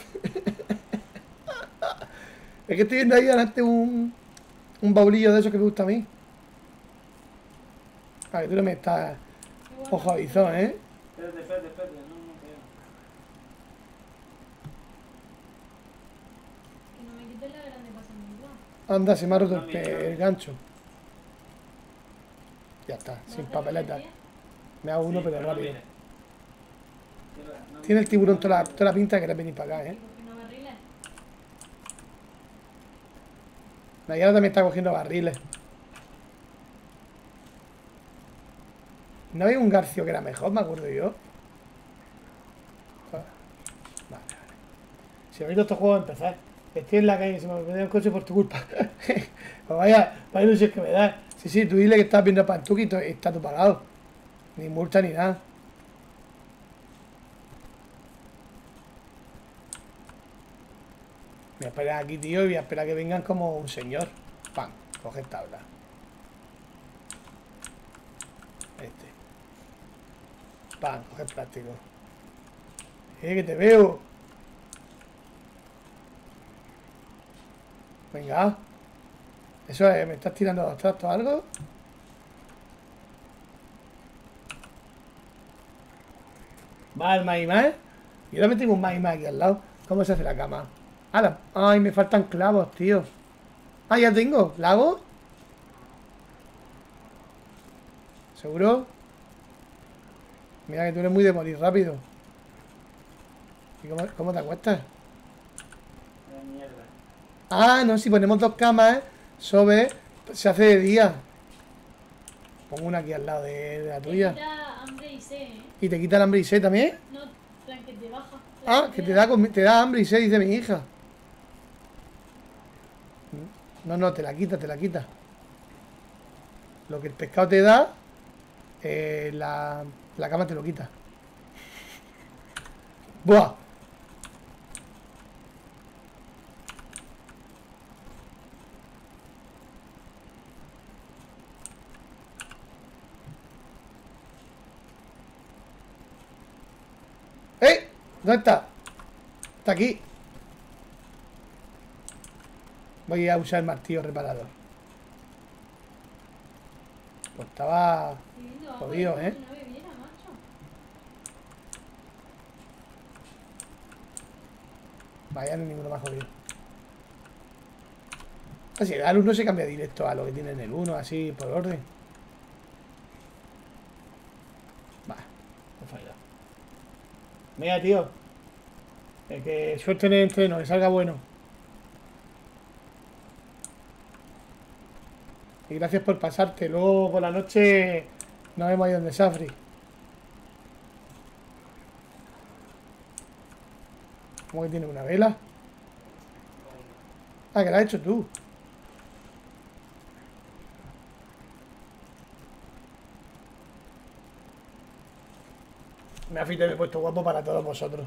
Es que estoy viendo ahí delante un baulillo de esos que me gusta a mí. Ah, que tú no me estás ojo a visor, ¿eh? Espérate, no queda. Que no me quites la grande pasando igual. Anda, se me ha roto el gancho. Ya está, sin papeleta. Me hago uno, Sí, pero no rápido. mires. Tiene el tiburón toda la pinta de querer venir para acá, ¿eh? ¿Por qué no barriles? Nayara también está cogiendo barriles. ¿No había un Garcio que era mejor, me acuerdo yo? Vale, vale. Si he visto estos juegos empezar. Estoy en la calle, se me olvidó el coche por tu culpa. Pues vaya ilusión que me das. Sí, tú dile que estás viendo Pantuki y está todo pagado. Ni multa ni nada. Voy a esperar aquí, tío, y voy a esperar que vengan como un señor. Pam, coge tabla. Este. Pam, coge plástico. Que te veo. Venga. Eso es, ¿me estás tirando los trastos o algo? Va el maíz. Yo también tengo un maíz aquí al lado. ¿Cómo se hace la cama? ¡Hala! ¡Ay, me faltan clavos, tío! ¡Ah, ya tengo! ¿Lago? ¿Seguro? Mira que tú eres muy de morir rápido. ¿Y cómo te acuestas? Mierda. Ah, no, si ponemos 2 camas, Sobe, se hace de día. Pongo una aquí al lado de la tuya. Te quita hambre y sed, ¿eh? ¿Y te quita el hambre y sed también? No, plan que te baja. Ah, que te da hambre y sed, dice mi hija. No, te la quita, te la quita. Lo que el pescado te da, la cama te lo quita. ¡Buah! ¡Eh! ¿Dónde está? Está aquí. Voy a usar el martillo reparador. Pues estaba Pidiendo agua jodido, como ¿eh? si no bebiera, macho. Vaya, no hay ninguno más jodido. Así, el alumno se cambia directo a lo que tiene en el 1, así, por orden. Va, no falla. Mira, tío. Que suerte en el entreno, que salga bueno. Y gracias por pasarte. Luego por la noche nos vemos ahí donde Safri. ¿Cómo que tiene una vela? Ah, que la has hecho tú. Me afeité y me he puesto guapo para todos vosotros.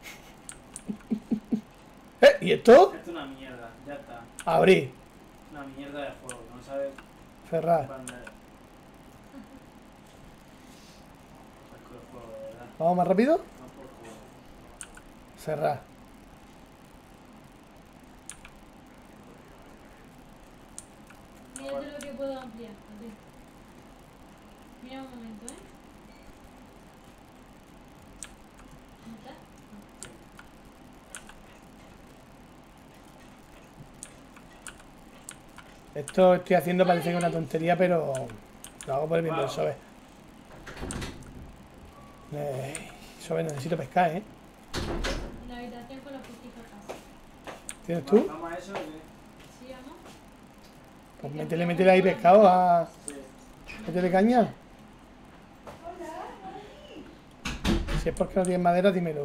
¿Y esto? Esto es una mierda, ya está. Abrí. Una mierda de juego, no sabes Cerrar. cuándo es. Asco de juego, de verdad. ¿Vamos más rápido? No por juego. Cerrar. Mírate lo que puedo ampliar. A ver. Mira un momento, ¿eh? ¿Dónde está? Esto estoy haciendo parece que es una tontería, pero lo hago por el bien del Sobe. Sobe, necesito pescar, ¿eh? La habitación con los puesticos atrás. ¿Tienes tú? ¿Vamos a eso o qué? ¿Sí, amor? Pues métele ahí pescado a... Sí. Métele caña. Si es porque no tienes madera, dímelo.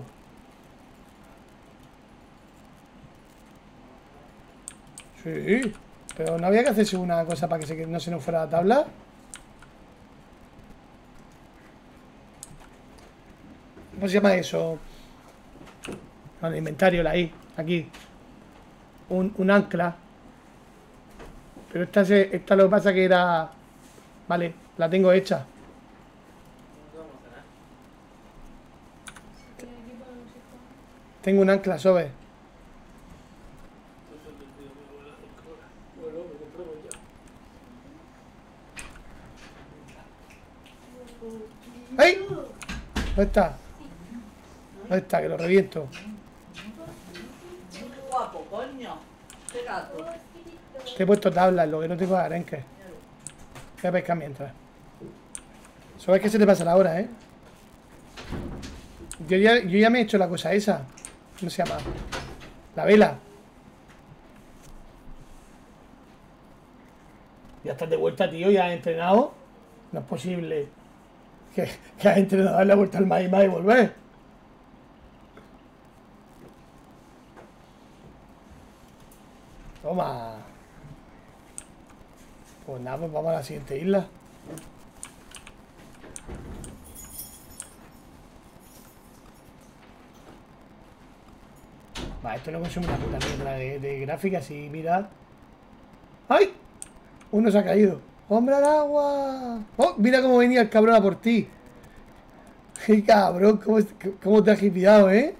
Sí, pero no había que hacerse una cosa para que no se nos fuera la tabla. ¿Cómo se llama eso? No, el inventario, la I, aquí. Un ancla. Pero esta lo que pasa que era... Vale, la tengo hecha. ¿Cómo vamos a cenar? Estoy aquí por los hijos. Tengo un ancla, ¿sabes? Bueno, me compro ya. ¡Ay! ¿Dónde está? ¿Dónde está? Que lo reviento. Qué guapo, coño. Qué gato. Te he puesto tablas, lo que no tengo es arenque. Voy a pescar mientras. Sabes que se te pasa la hora, ¿eh? Yo ya me he hecho la cosa esa. ¿Cómo se llama? La vela. Ya estás de vuelta, tío. Ya has entrenado. No es posible que has entrenado a darle la vuelta al maíz y volver. Toma. Pues nada, pues vamos a la siguiente isla. Va, esto no consume una puta mierda de gráficas y mirad. ¡Ay! Uno se ha caído. ¡Hombre al agua! ¡Oh! Mira cómo venía el cabrón a por ti. ¡Qué cabrón! ¿Cómo te has hipiado, eh?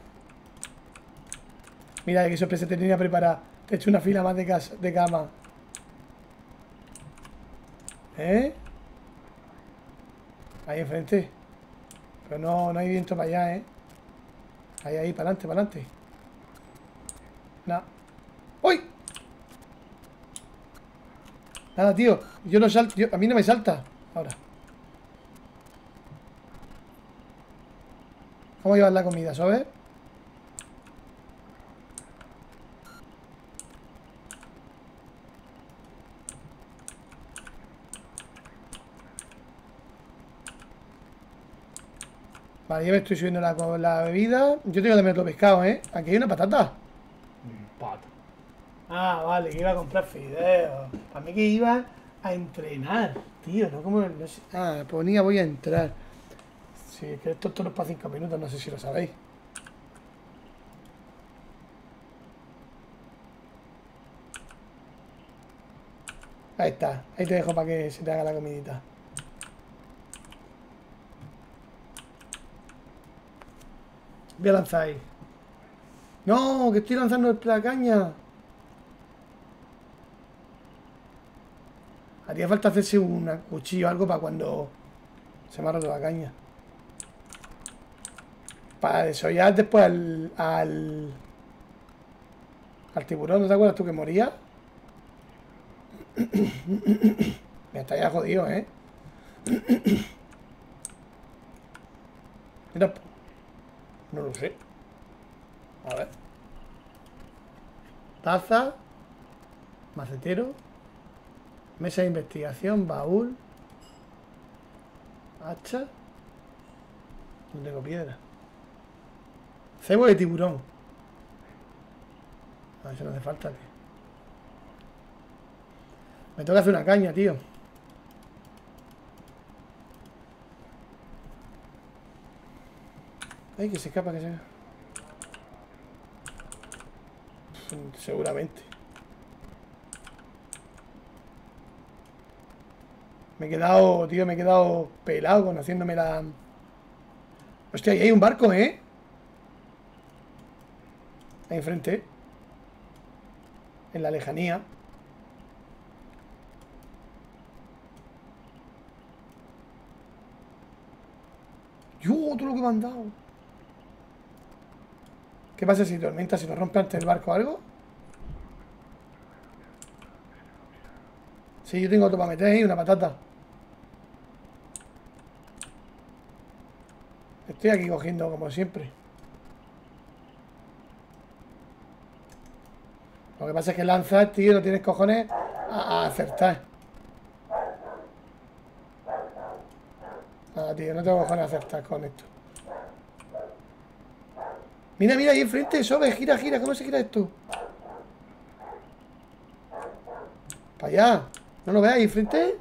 Mira, qué sorpresa te tenía preparada. Te he hecho una fila más de cama. ¿Eh? Ahí enfrente. Pero no hay viento para allá, ¿eh? Ahí, para adelante, para adelante. No. ¡Uy! Nada, tío. Yo no salto. A mí no me salta. Ahora. ¿Cómo llevar la comida, sabes? Vale, ya me estoy subiendo la bebida. Yo tengo que tener otro pescado, ¿eh? Aquí hay una patata. Pata. Ah, vale, que iba a comprar fideos. Para mí que iba a entrenar, tío, ¿no? Como no sé. Ah, ponía voy a entrar. Sí, es que esto no es para 5 minutos, no sé si lo sabéis. Ahí está, ahí te dejo para que se te haga la comidita. Voy a lanzar ahí. No, que estoy lanzando la caña. Haría falta hacerse un cuchillo o algo para cuando se me ha roto la caña. Para desollar después al tiburón. ¿No te acuerdas tú que moría? Me está ya jodido, ¿eh? Mira. No lo sé. A ver. Taza. Macetero. Mesa de investigación. Baúl. Hacha. No tengo piedra. Cebo de tiburón. A ver si no hace falta, tío. Me toca hacer una caña, tío. Ay, que se escapa, que se... Seguramente. Me he quedado, tío, me he quedado pelado conociéndome la... Hostia, ahí hay un barco, ¿eh? Ahí enfrente. En la lejanía. ¡Yo! Todo lo que me han dado. ¿Qué pasa si tormenta? ¿Si nos rompe antes el barco o algo? Sí, yo tengo otro para meter ahí, una patata. Estoy aquí cogiendo como siempre. Lo que pasa es que lanzas, tío, no tienes cojones a acertar. Ah, tío, no tengo cojones a acertar con esto. Mira, mira, ahí enfrente, Sobe, gira, gira. ¿Cómo se gira esto? Para allá. ¿No lo ves ahí enfrente?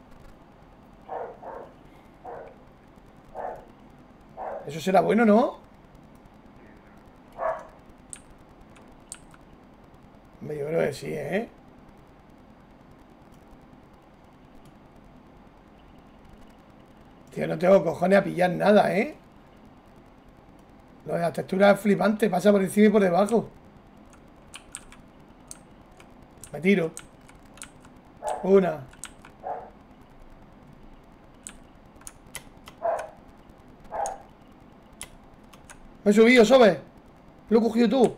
Eso será bueno, ¿no? Hombre, yo creo que sí, ¿eh? Tío, no tengo cojones a pillar nada, ¿eh? Lo de la textura es flipante, pasa por encima y por debajo. Me tiro. Una. Me he subido, ¿sabes? Lo he cogido tú.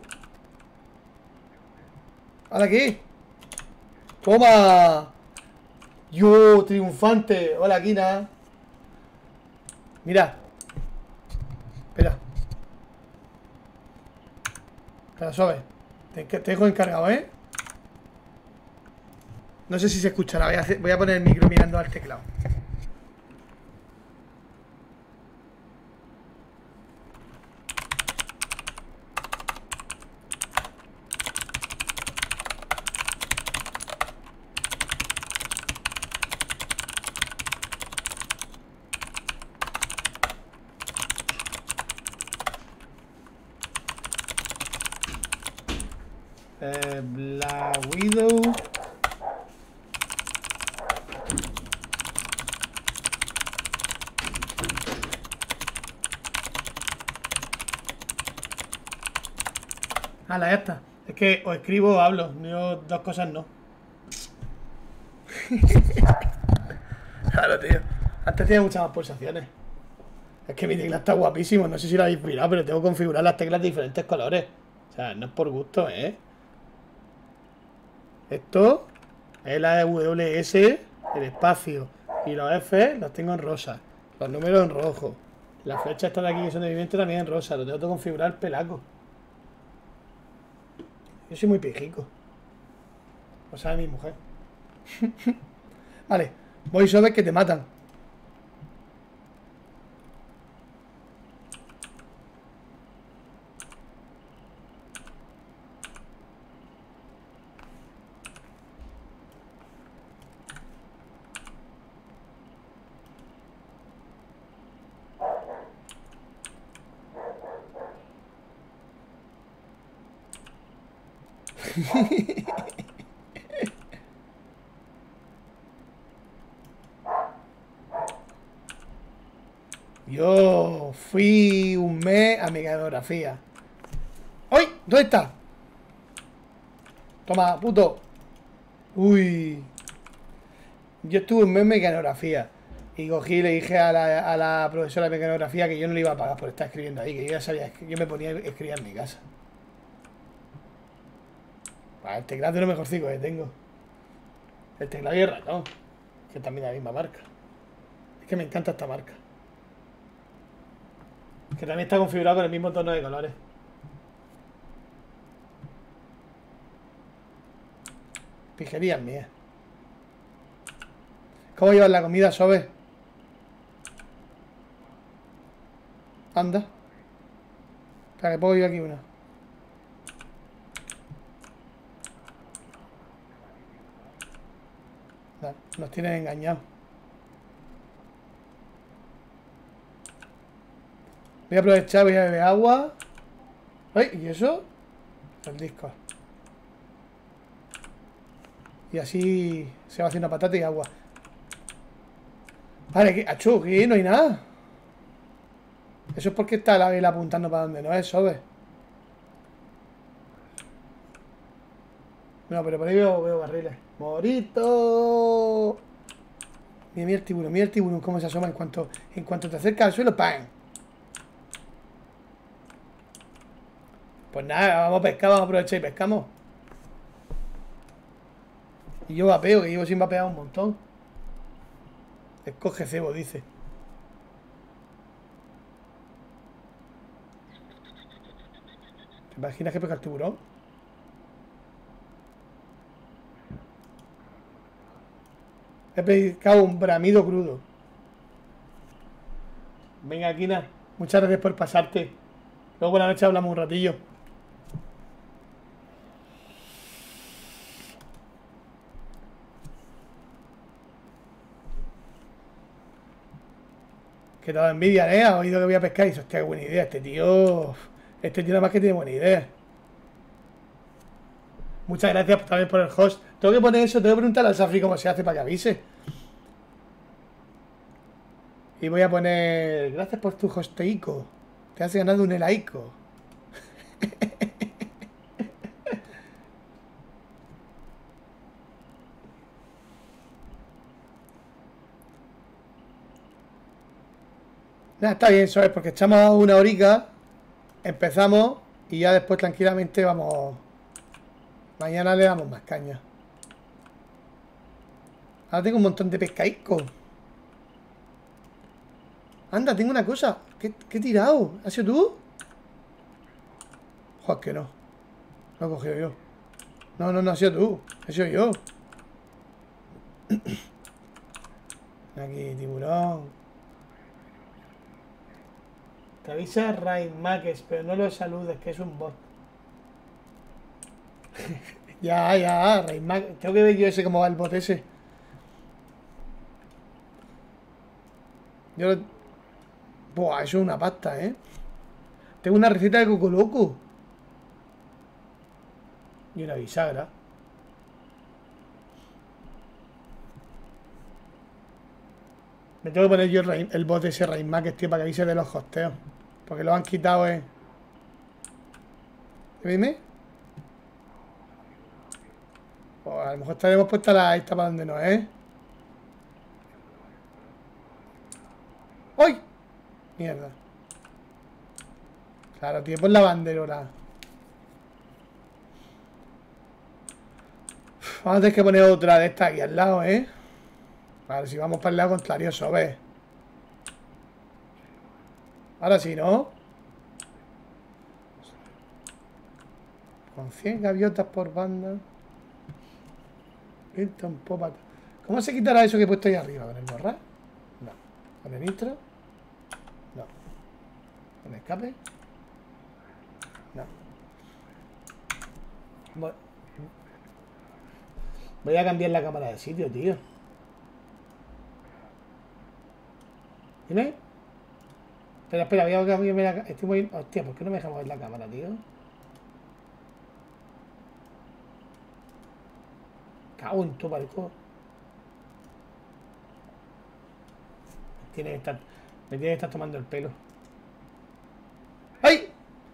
¿Ahora qué? ¡Toma! ¡Yo, triunfante! Hola, Kina. Mira. Espera. Espera, ¿sabes? Te dejo encargado, ¿eh? No sé si se escuchará. Voy a poner el micro mirando al teclado. Black Widow. Ya está. Es que o escribo o hablo. Yo dos cosas no. Claro, tío. Antes tenía muchas más pulsaciones. Es que mi tecla está guapísimo. No sé si lo habéis mirado, pero tengo que configurar las teclas de diferentes colores. O sea, no es por gusto, ¿eh? Esto es la WS, el espacio y los F los tengo en rosa. Los números en rojo. Las flechas están aquí que son de movimiento también en rosa. Lo tengo que configurar pelaco. Yo soy muy pijico. Lo sabe mi mujer. Vale. Voy sobre que te matan. Yo fui un mes a mecanografía. ¡Ay! ¿Dónde está? Toma, puto. Uy. Yo estuve un mes en mecanografía. Y cogí y le dije a la profesora de mecanografía que yo no le iba a pagar por estar escribiendo ahí. Que yo ya sabía que yo me ponía a escribir en mi casa. El teclado es lo mejorcico que tengo. El teclado y el ratón. Que también es la misma marca. Es que me encanta esta marca. Que también está configurado con el mismo tono de colores. Pijerías mías. ¿Cómo llevas la comida, Sobe? Anda. Espera, que pongo yo aquí una. Nos tienen engañados. Voy a aprovechar, voy a beber agua. ¡Ay! ¿Y eso? El disco. Y así se va haciendo patata y agua. Vale, que achú, aquí no hay nada. Eso es porque está la vela apuntando para donde no es, ¿sabes? No, pero por ahí veo barriles. ¡Morito! Mira el tiburón, cómo se asoma en cuanto te acerca al suelo, ¡pam! Pues nada, vamos a pescar, vamos a aprovechar y pescamos. Y yo vapeo, que llevo sin vapear un montón. Escoge cebo, dice. ¿Te imaginas que pesca el tiburón? He pescado un bramido crudo. Venga, Kina, muchas gracias por pasarte. Luego por la noche hablamos un ratillo. Que te da envidia, ¿eh? Ha oído que voy a pescar y dice, hostia, qué buena idea. Este tío nada más que tiene buena idea. Muchas gracias también por el host. Tengo que poner eso, tengo que preguntarle al Safri cómo se hace para que avise. Y voy a poner, gracias por tu hosteico. Te has ganado un helaico. Nada, está bien, ¿sabes? Porque echamos una horica, empezamos y ya después tranquilamente vamos. Mañana le damos más caña. Ahora tengo un montón de pescaicos. Anda, tengo una cosa. ¿Qué he tirado? ¿Has sido tú? Joder, que no. Lo he cogido yo. No, no, no ha sido tú. He sido yo. Aquí, tiburón. Te avisa Raymax, pero no lo saludes, que es un bot. Ya, Raymax. Tengo que ver yo ese cómo va el bot ese. Yo lo... Buah, eso es una pasta, ¿eh? Tengo una receta de coco loco. Y una bisagra. Me tengo que poner yo el bot de ese Raymax, tío, para que avise de los hosteos. Porque lo han quitado, ¿eh? ¿Dime? Pues a lo mejor estaremos puesta la esta para donde no es. ¡Ay! Mierda. Claro, tío, por la banderola. Vamos a tener que poner otra de estas aquí al lado, ¿eh? Vale, si vamos para el lado contrario, ¿sabes? Ahora sí, ¿no? Con 100 gaviotas por banda. Viento en popa. ¿Cómo se quitará eso que he puesto ahí arriba? ¿Con el borrar? No. ¿Con el intro? No. ¿Con el escape? No. Voy a cambiar la cámara de sitio, tío. ¿Dime? Espera, voy a cambiarme la cámara. Estoy muy... Hostia, ¿por qué no me deja mover la cámara, tío? Cago en tu barco. Me tiene que estar tomando el pelo. ¡Ay!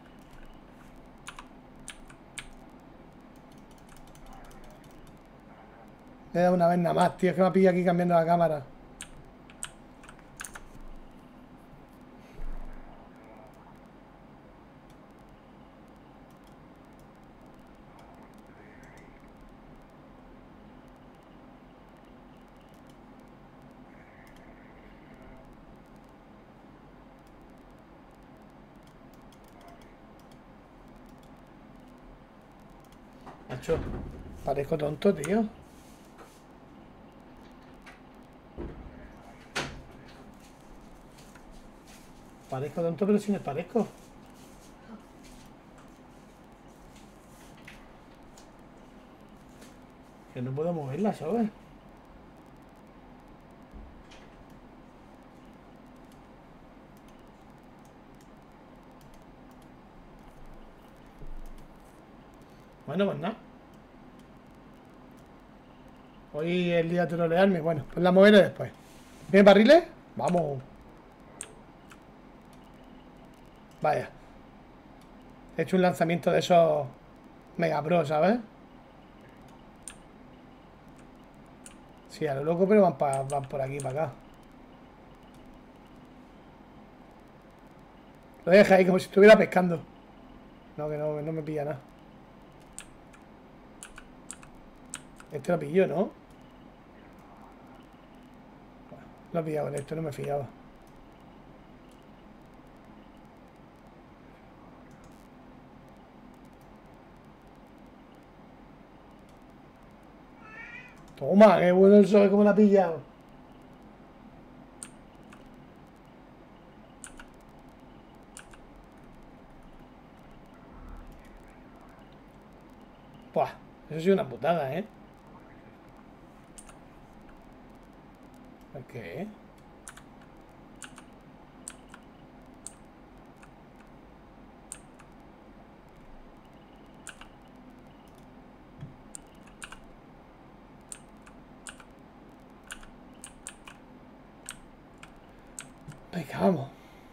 Le he dado una vez nada más, tío. Es que me ha pillado aquí cambiando la cámara. Macho, parezco tonto, tío. Parezco tonto, pero si me parezco. Que no puedo moverla, ¿sabes? Bueno, pues nada. Hoy es el día de trolearme. Bueno, pues la moveré después. ¿Viene barriles? Vamos. Vaya. He hecho un lanzamiento de esos Mega Pro, ¿sabes? Sí, a lo loco, pero van por aquí, para acá. Lo deja ahí como si estuviera pescando. No, que no me pilla nada. Este lo pilló, ¿no? Lo he pillado con esto, no me fiaba. Toma, qué bueno el sol, cómo la ha pillado. Buah, eso sí es una putada, ¿eh? ¿Qué? Venga, vamos.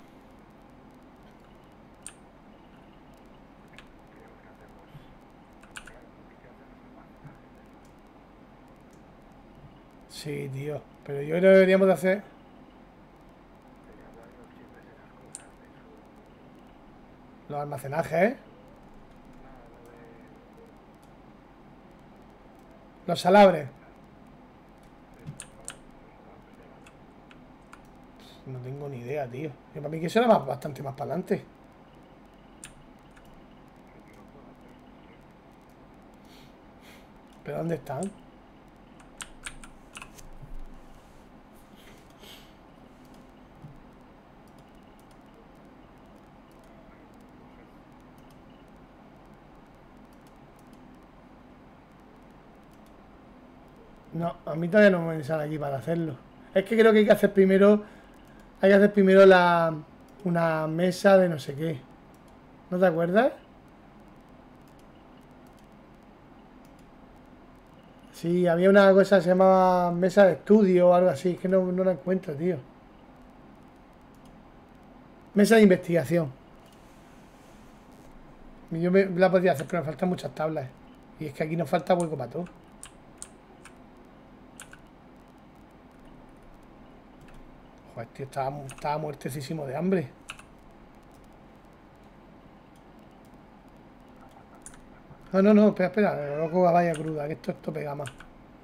Sí, tío. Pero yo creo que deberíamos de hacer... los almacenajes, ¿eh? Los salabres. No tengo ni idea, tío. Para mí que eso era bastante más para adelante. ¿Pero dónde están? No, a mí todavía no me sale aquí para hacerlo. Es que creo que hay que hacer primero... Hay que hacer primero una mesa de no sé qué. ¿No te acuerdas? Sí, había una cosa que se llamaba mesa de estudio o algo así. Es que no la encuentro, tío. Mesa de investigación. Yo la podría hacer, pero me faltan muchas tablas. Y es que aquí nos falta hueco para todo. Joder, tío, estaba muertecísimo de hambre. No, espera, loco, vaya cruda, que esto pega más.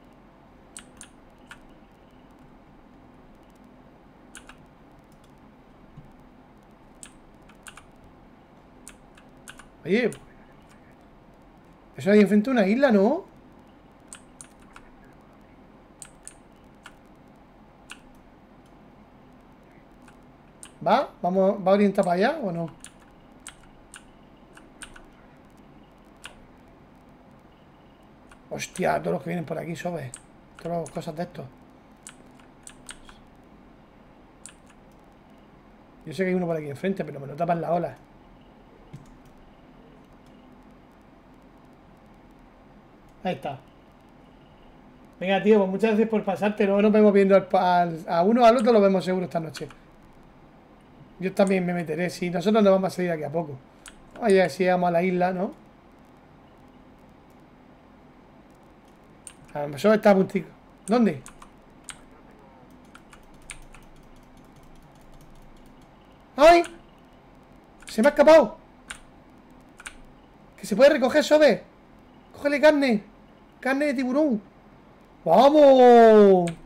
Oye, eso ahí enfrente de una isla, ¿no? ¿Va? ¿Va a orientar para allá o no? Hostia, todos los que vienen por aquí, ¿sabes? Todas las cosas de esto. Yo sé que hay uno por aquí enfrente, pero me lo tapan las olas. Ahí está. Venga, tío, pues muchas gracias por pasarte. Luego nos vemos viendo a uno al otro, lo vemos seguro esta noche. Yo también me meteré. Si nosotros nos vamos a salir aquí a poco. Oye, si vamos a la isla, ¿no? A lo mejor está a puntico. ¿Dónde? ¡Ay! Se me ha escapado. Que se puede recoger, Sobe. Cógele carne. Carne de tiburón. ¡Vamos!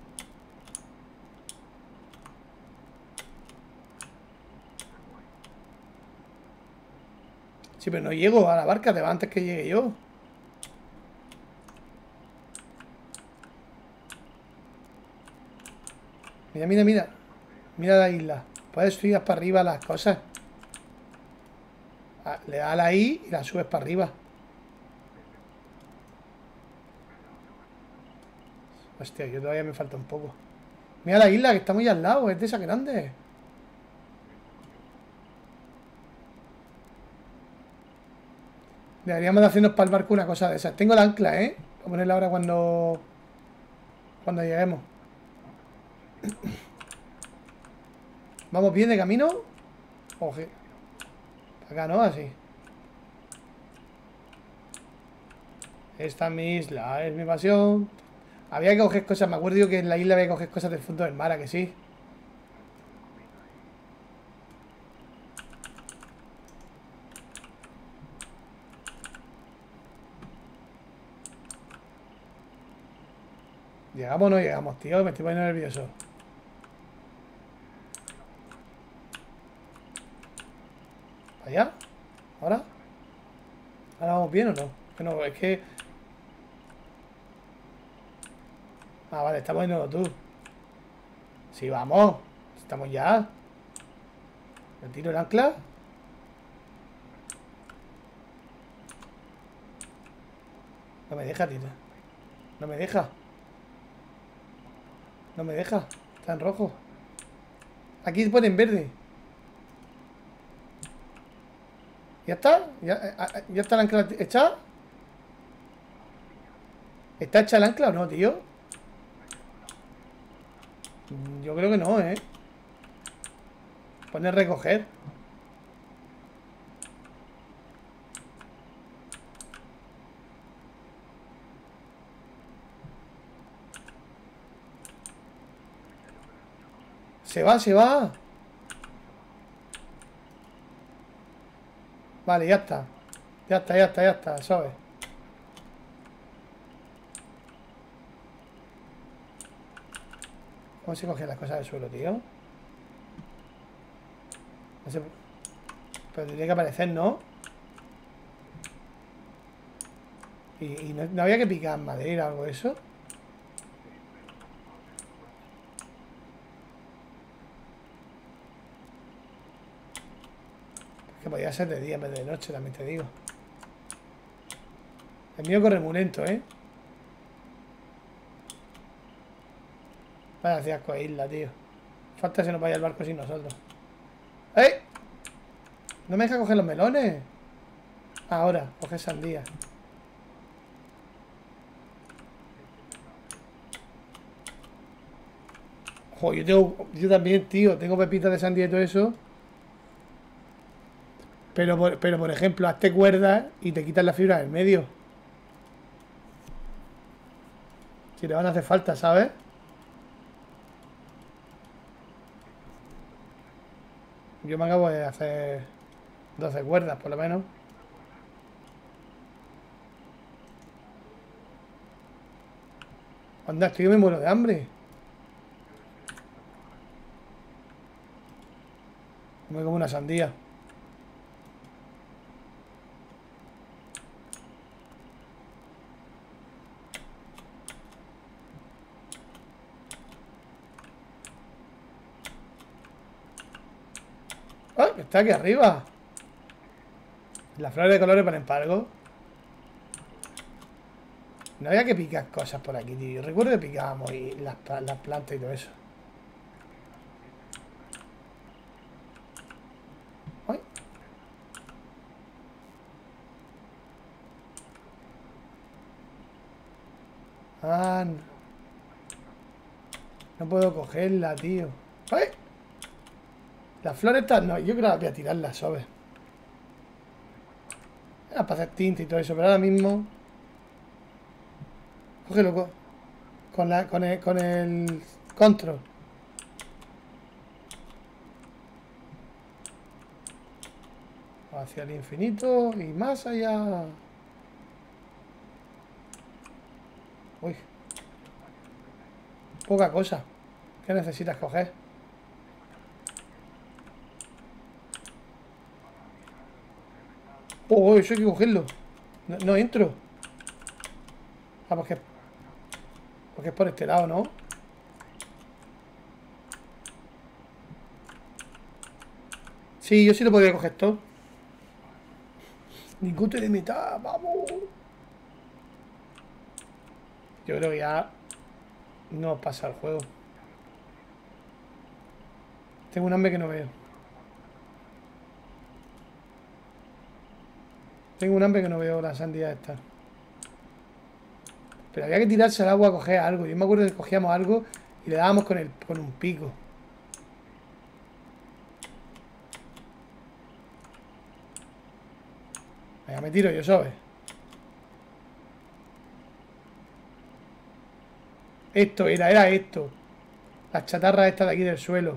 Sí, pero no llego a la barca. Te va antes que llegue yo. Mira. Mira la isla. Puedes subir para arriba las cosas. Le das a la I y la subes para arriba. Hostia, yo todavía me falta un poco. Mira la isla que está muy al lado. Es de esa grande. Deberíamos de hacernos para el barco una cosa de esas. Tengo la ancla, ¿eh? Voy a ponerla ahora cuando lleguemos. ¿Vamos bien de camino? Oje. Acá, ¿no? Así. Esta es mi isla, es mi pasión. Había que coger cosas. Me acuerdo que en la isla había que coger cosas del fondo del mar, ¿a que sí? ¿Llegamos o no llegamos, tío? Me estoy poniendo nervioso. ¿Allá? ¿Ahora? ¿Ahora vamos bien o no? Que no, es que... Ah, vale, estamos yendo tú. Sí, vamos. Estamos ya. ¿Me tiro el ancla? No me deja, tío. No me deja. No me deja. Está en rojo. Aquí pone en verde. ¿Ya está? ¿Ya está el ancla hecha? ¿Está hecha el ancla o no, tío? Yo creo que no, ¿eh? Pone recoger. Se va, se va. Vale, ya está. Ya está, ya está, ya está, ¿sabes? ¿Cómo se cogen las cosas del suelo, tío? No sé. Pero tendría que aparecer, ¿no? ¿Y no había que picar madera o algo de eso? Que podía ser de día en vez de noche, también te digo. El mío corre muy lento, ¿eh? Vaya fiasco de isla, tío. Falta que se nos vaya el barco sin nosotros. ¡Eh! No me deja coger los melones. Ahora, coge sandía. Joder, yo también, tío. Tengo pepitas de sandía y todo eso. Pero por ejemplo, hazte cuerdas y te quitas la fibra del medio. Si le van a hacer falta, ¿sabes? Yo me acabo de hacer 12 cuerdas, por lo menos. Anda, estoy que me muero de hambre. Me como una sandía. ¡Ay! Está aquí arriba. Las flores de colores para embargo. No había que picar cosas por aquí, tío. Recuerdo que picábamos y las plantas y todo eso. ¡Ay! Ah, no puedo cogerla, tío. ¡Ay! Las flores están... No, yo creo que las voy a tirarlas, ¿sabes? Para hacer tinta y todo eso, pero ahora mismo... Cógelo con el control. Hacia el infinito y más allá. Uy. Poca cosa. ¿Qué necesitas coger? Oh, eso hay que cogerlo. No entro. Ah, porque es por este lado, ¿no? Sí, yo sí lo podría coger todo. Lingote de mitad, vamos. Yo creo que ya no pasa el juego. Tengo un hambre que no veo. Tengo un hambre que no veo la sandía esta. Pero había que tirarse al agua a coger algo. Yo me acuerdo que cogíamos algo y le dábamos con un pico. Venga, me tiro yo, ¿sabes? Esto era esto. Las chatarras estas de aquí del suelo.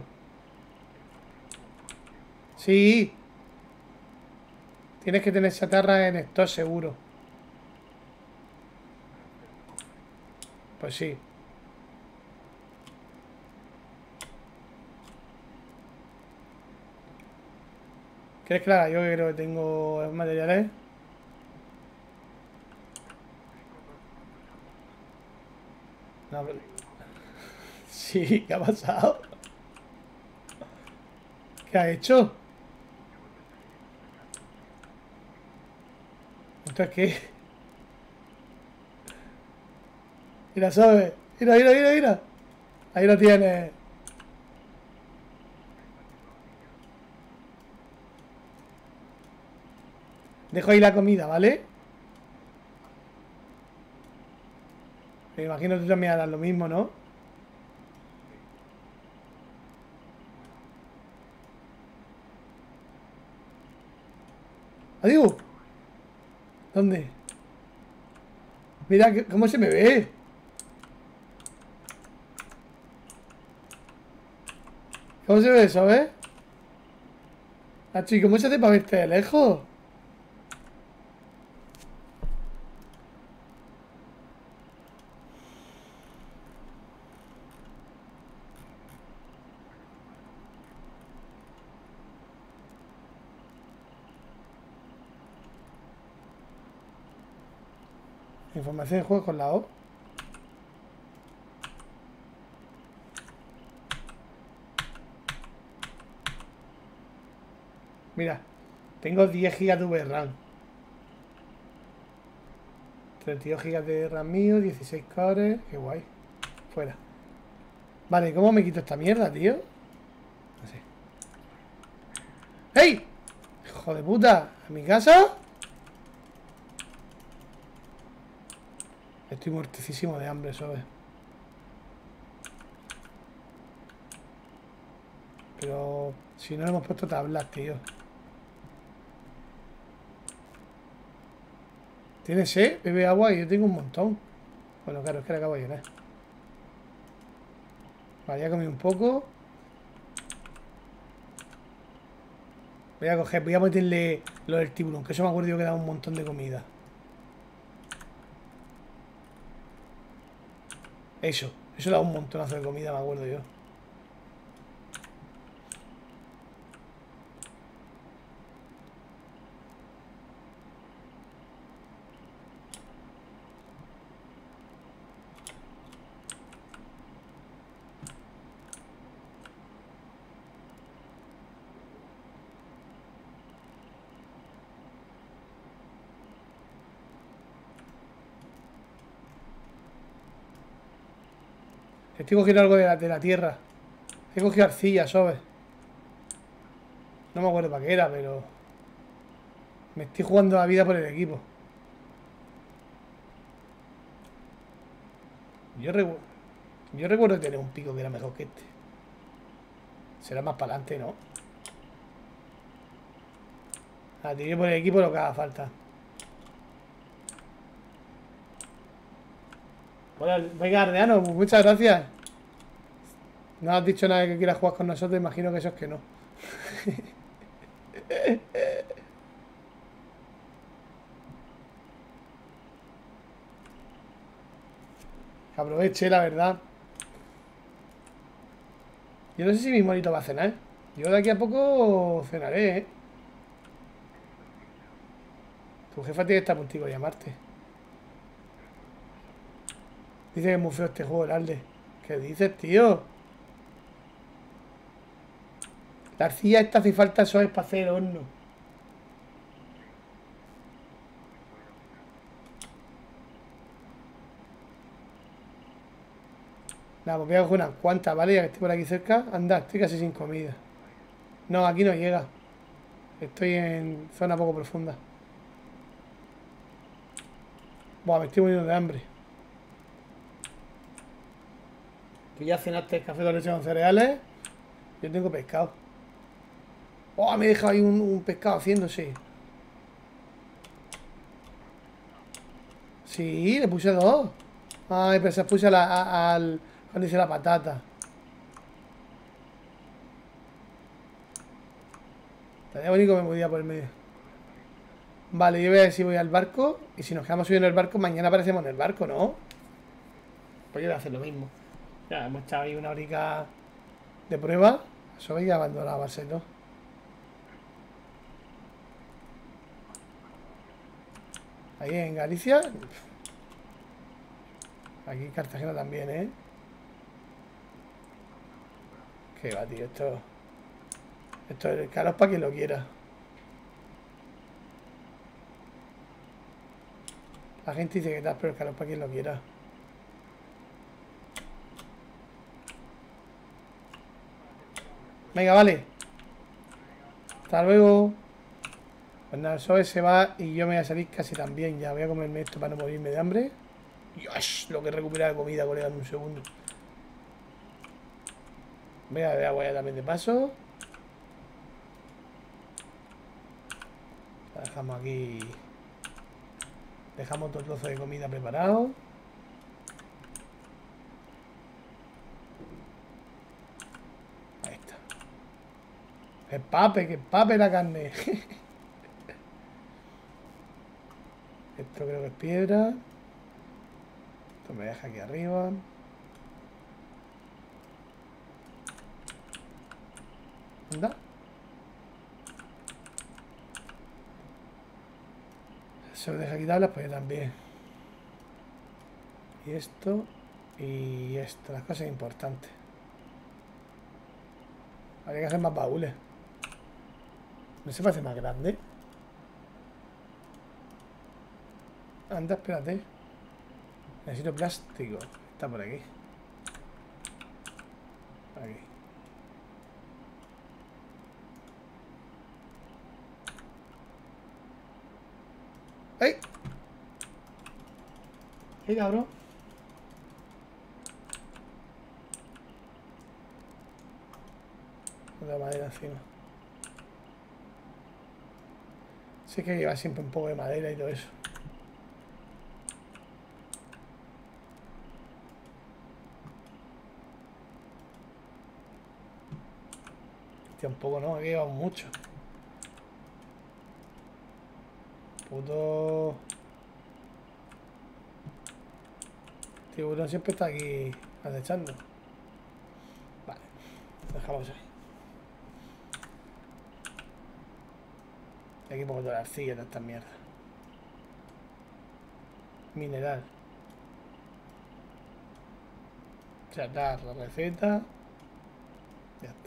Sí. Tienes que tener chatarras en esto, seguro. Pues sí. ¿Quieres que la haga yo? Que creo que tengo materiales. No, pero... Sí, ¿qué ha pasado? ¿Qué ha hecho? ¿Esto es qué? Mira, ¿sabes? Mira, mira, mira, mira. Ahí lo tienes. Dejo ahí la comida, ¿vale? Me imagino que tú también harás lo mismo, ¿no? Adiós. ¿Dónde? Mira, ¿cómo se me ve? ¿Cómo se ve eso, eh? Achi, ¿cómo se hace para verte de lejos? Información de juego con la O. Mira, tengo 10 GB de VRAM. 32 GB de RAM mío, 16 cores. Qué guay. Fuera. Vale, ¿cómo me quito esta mierda, tío? Así. ¡Ey! ¡Hijo de puta! ¿A mi casa? Estoy muertísimo de hambre, ¿sabes? Pero si no le hemos puesto tablas, tío. ¿Tienes sed? Bebe agua y yo tengo un montón. Bueno, claro, es que le acabo de llenar. Vale, ya comí un poco. Voy a meterle lo del tiburón, que eso me acuerdo yo que da un montón de comida. Eso da un montonazo de comida, me acuerdo yo. Estoy cogiendo algo de la tierra. He cogido arcilla, ¿sabes? No me acuerdo para qué era, pero... Me estoy jugando la vida por el equipo. Yo recuerdo tener un pico que era mejor que este. Será más para adelante, ¿no? Ah, tiré por el equipo lo que haga falta. Hola, venga, Ardeano, pues muchas gracias. No has dicho nada de que quieras jugar con nosotros, imagino que eso es que no. Que aproveche, la verdad. Yo no sé si mi monito va a cenar. Yo de aquí a poco cenaré, ¿eh? Tu jefa tiene que estar contigo a llamarte. Dice que es muy feo este juego, el Alde. ¿Qué dices, tío? La arcilla esta hace falta, eso es para hacer el horno. Nada, pues voy a coger unas cuantas, ¿vale? Ya que estoy por aquí cerca. Anda, estoy casi sin comida. No, aquí no llega. Estoy en zona poco profunda. Buah, me estoy muriendo de hambre. Que ya cenaste café con leche con cereales. Yo tengo pescado. Oh, me he dejado ahí un pescado haciéndose. Sí, le puse 2. Ay, pero se puse al... Cuando hice la patata. Estaría bonito que me podía por el medio. Vale, yo voy a ver si voy al barco. Y si nos quedamos subiendo el barco, mañana aparecemos en el barco, ¿no? Pues yo voy a hacer lo mismo. Ya, hemos echado ahí una horica de prueba. Eso veis, abandonado la base, ¿no? Ahí en Galicia. Aquí en Cartagena también, ¿eh? Qué va, tío, esto es caro para quien lo quiera. La gente dice que tal, pero el caro para quien lo quiera. Venga, vale. Hasta luego. Pues nada, Sobe se va y yo me voy a salir casi también. Ya voy a comerme esto para no morirme de hambre. Dios, lo que he recuperado de comida, colega, en un segundo. Voy a beber agua ya también de paso. La dejamos aquí. Dejamos otro trozo de comida preparado. Ahí está. Que pape la carne. Esto creo que es piedra. Esto me deja aquí arriba. Anda. Se me deja quitarlas, pues yo también. Y esto. Y esto. Las cosas importantes. Habría que hacer más baúles. ¿No se puede hacer más grande? Anda, espérate. Necesito plástico. Está por aquí. Aquí. ¡Ey! ¡Ey, cabrón! Otra madera encima. Sí que lleva siempre un poco de madera y todo eso. Un poco, ¿no? Aquí llevamos mucho. Puto tiburón siempre está aquí acechando. Vale, lo dejamos ahí. Aquí pongo toda la arcilla de esta mierda. Mineral. Chatar la receta. Ya está.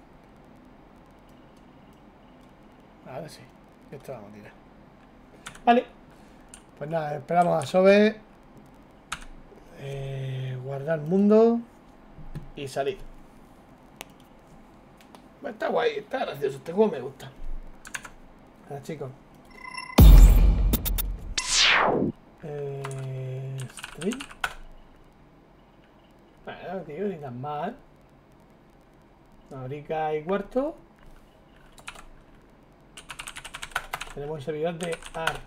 Ahora sí, esto lo vamos a tirar. Vale. Pues nada, esperamos a Sobe. Guardar mundo. Y salir. Está guay, está gracioso. Este juego me gusta. Ahora, chicos. Stream. Bueno, tío, ni tan mal. Una horica y cuarto. Tenemos un servidor de ARK.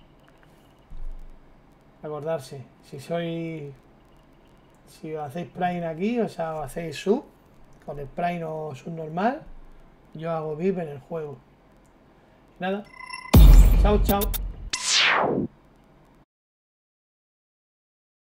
Acordarse, si hacéis Prime aquí, o sea, o hacéis sub, con el Prime o sub normal, yo hago VIP en el juego. Nada. Chao, chao.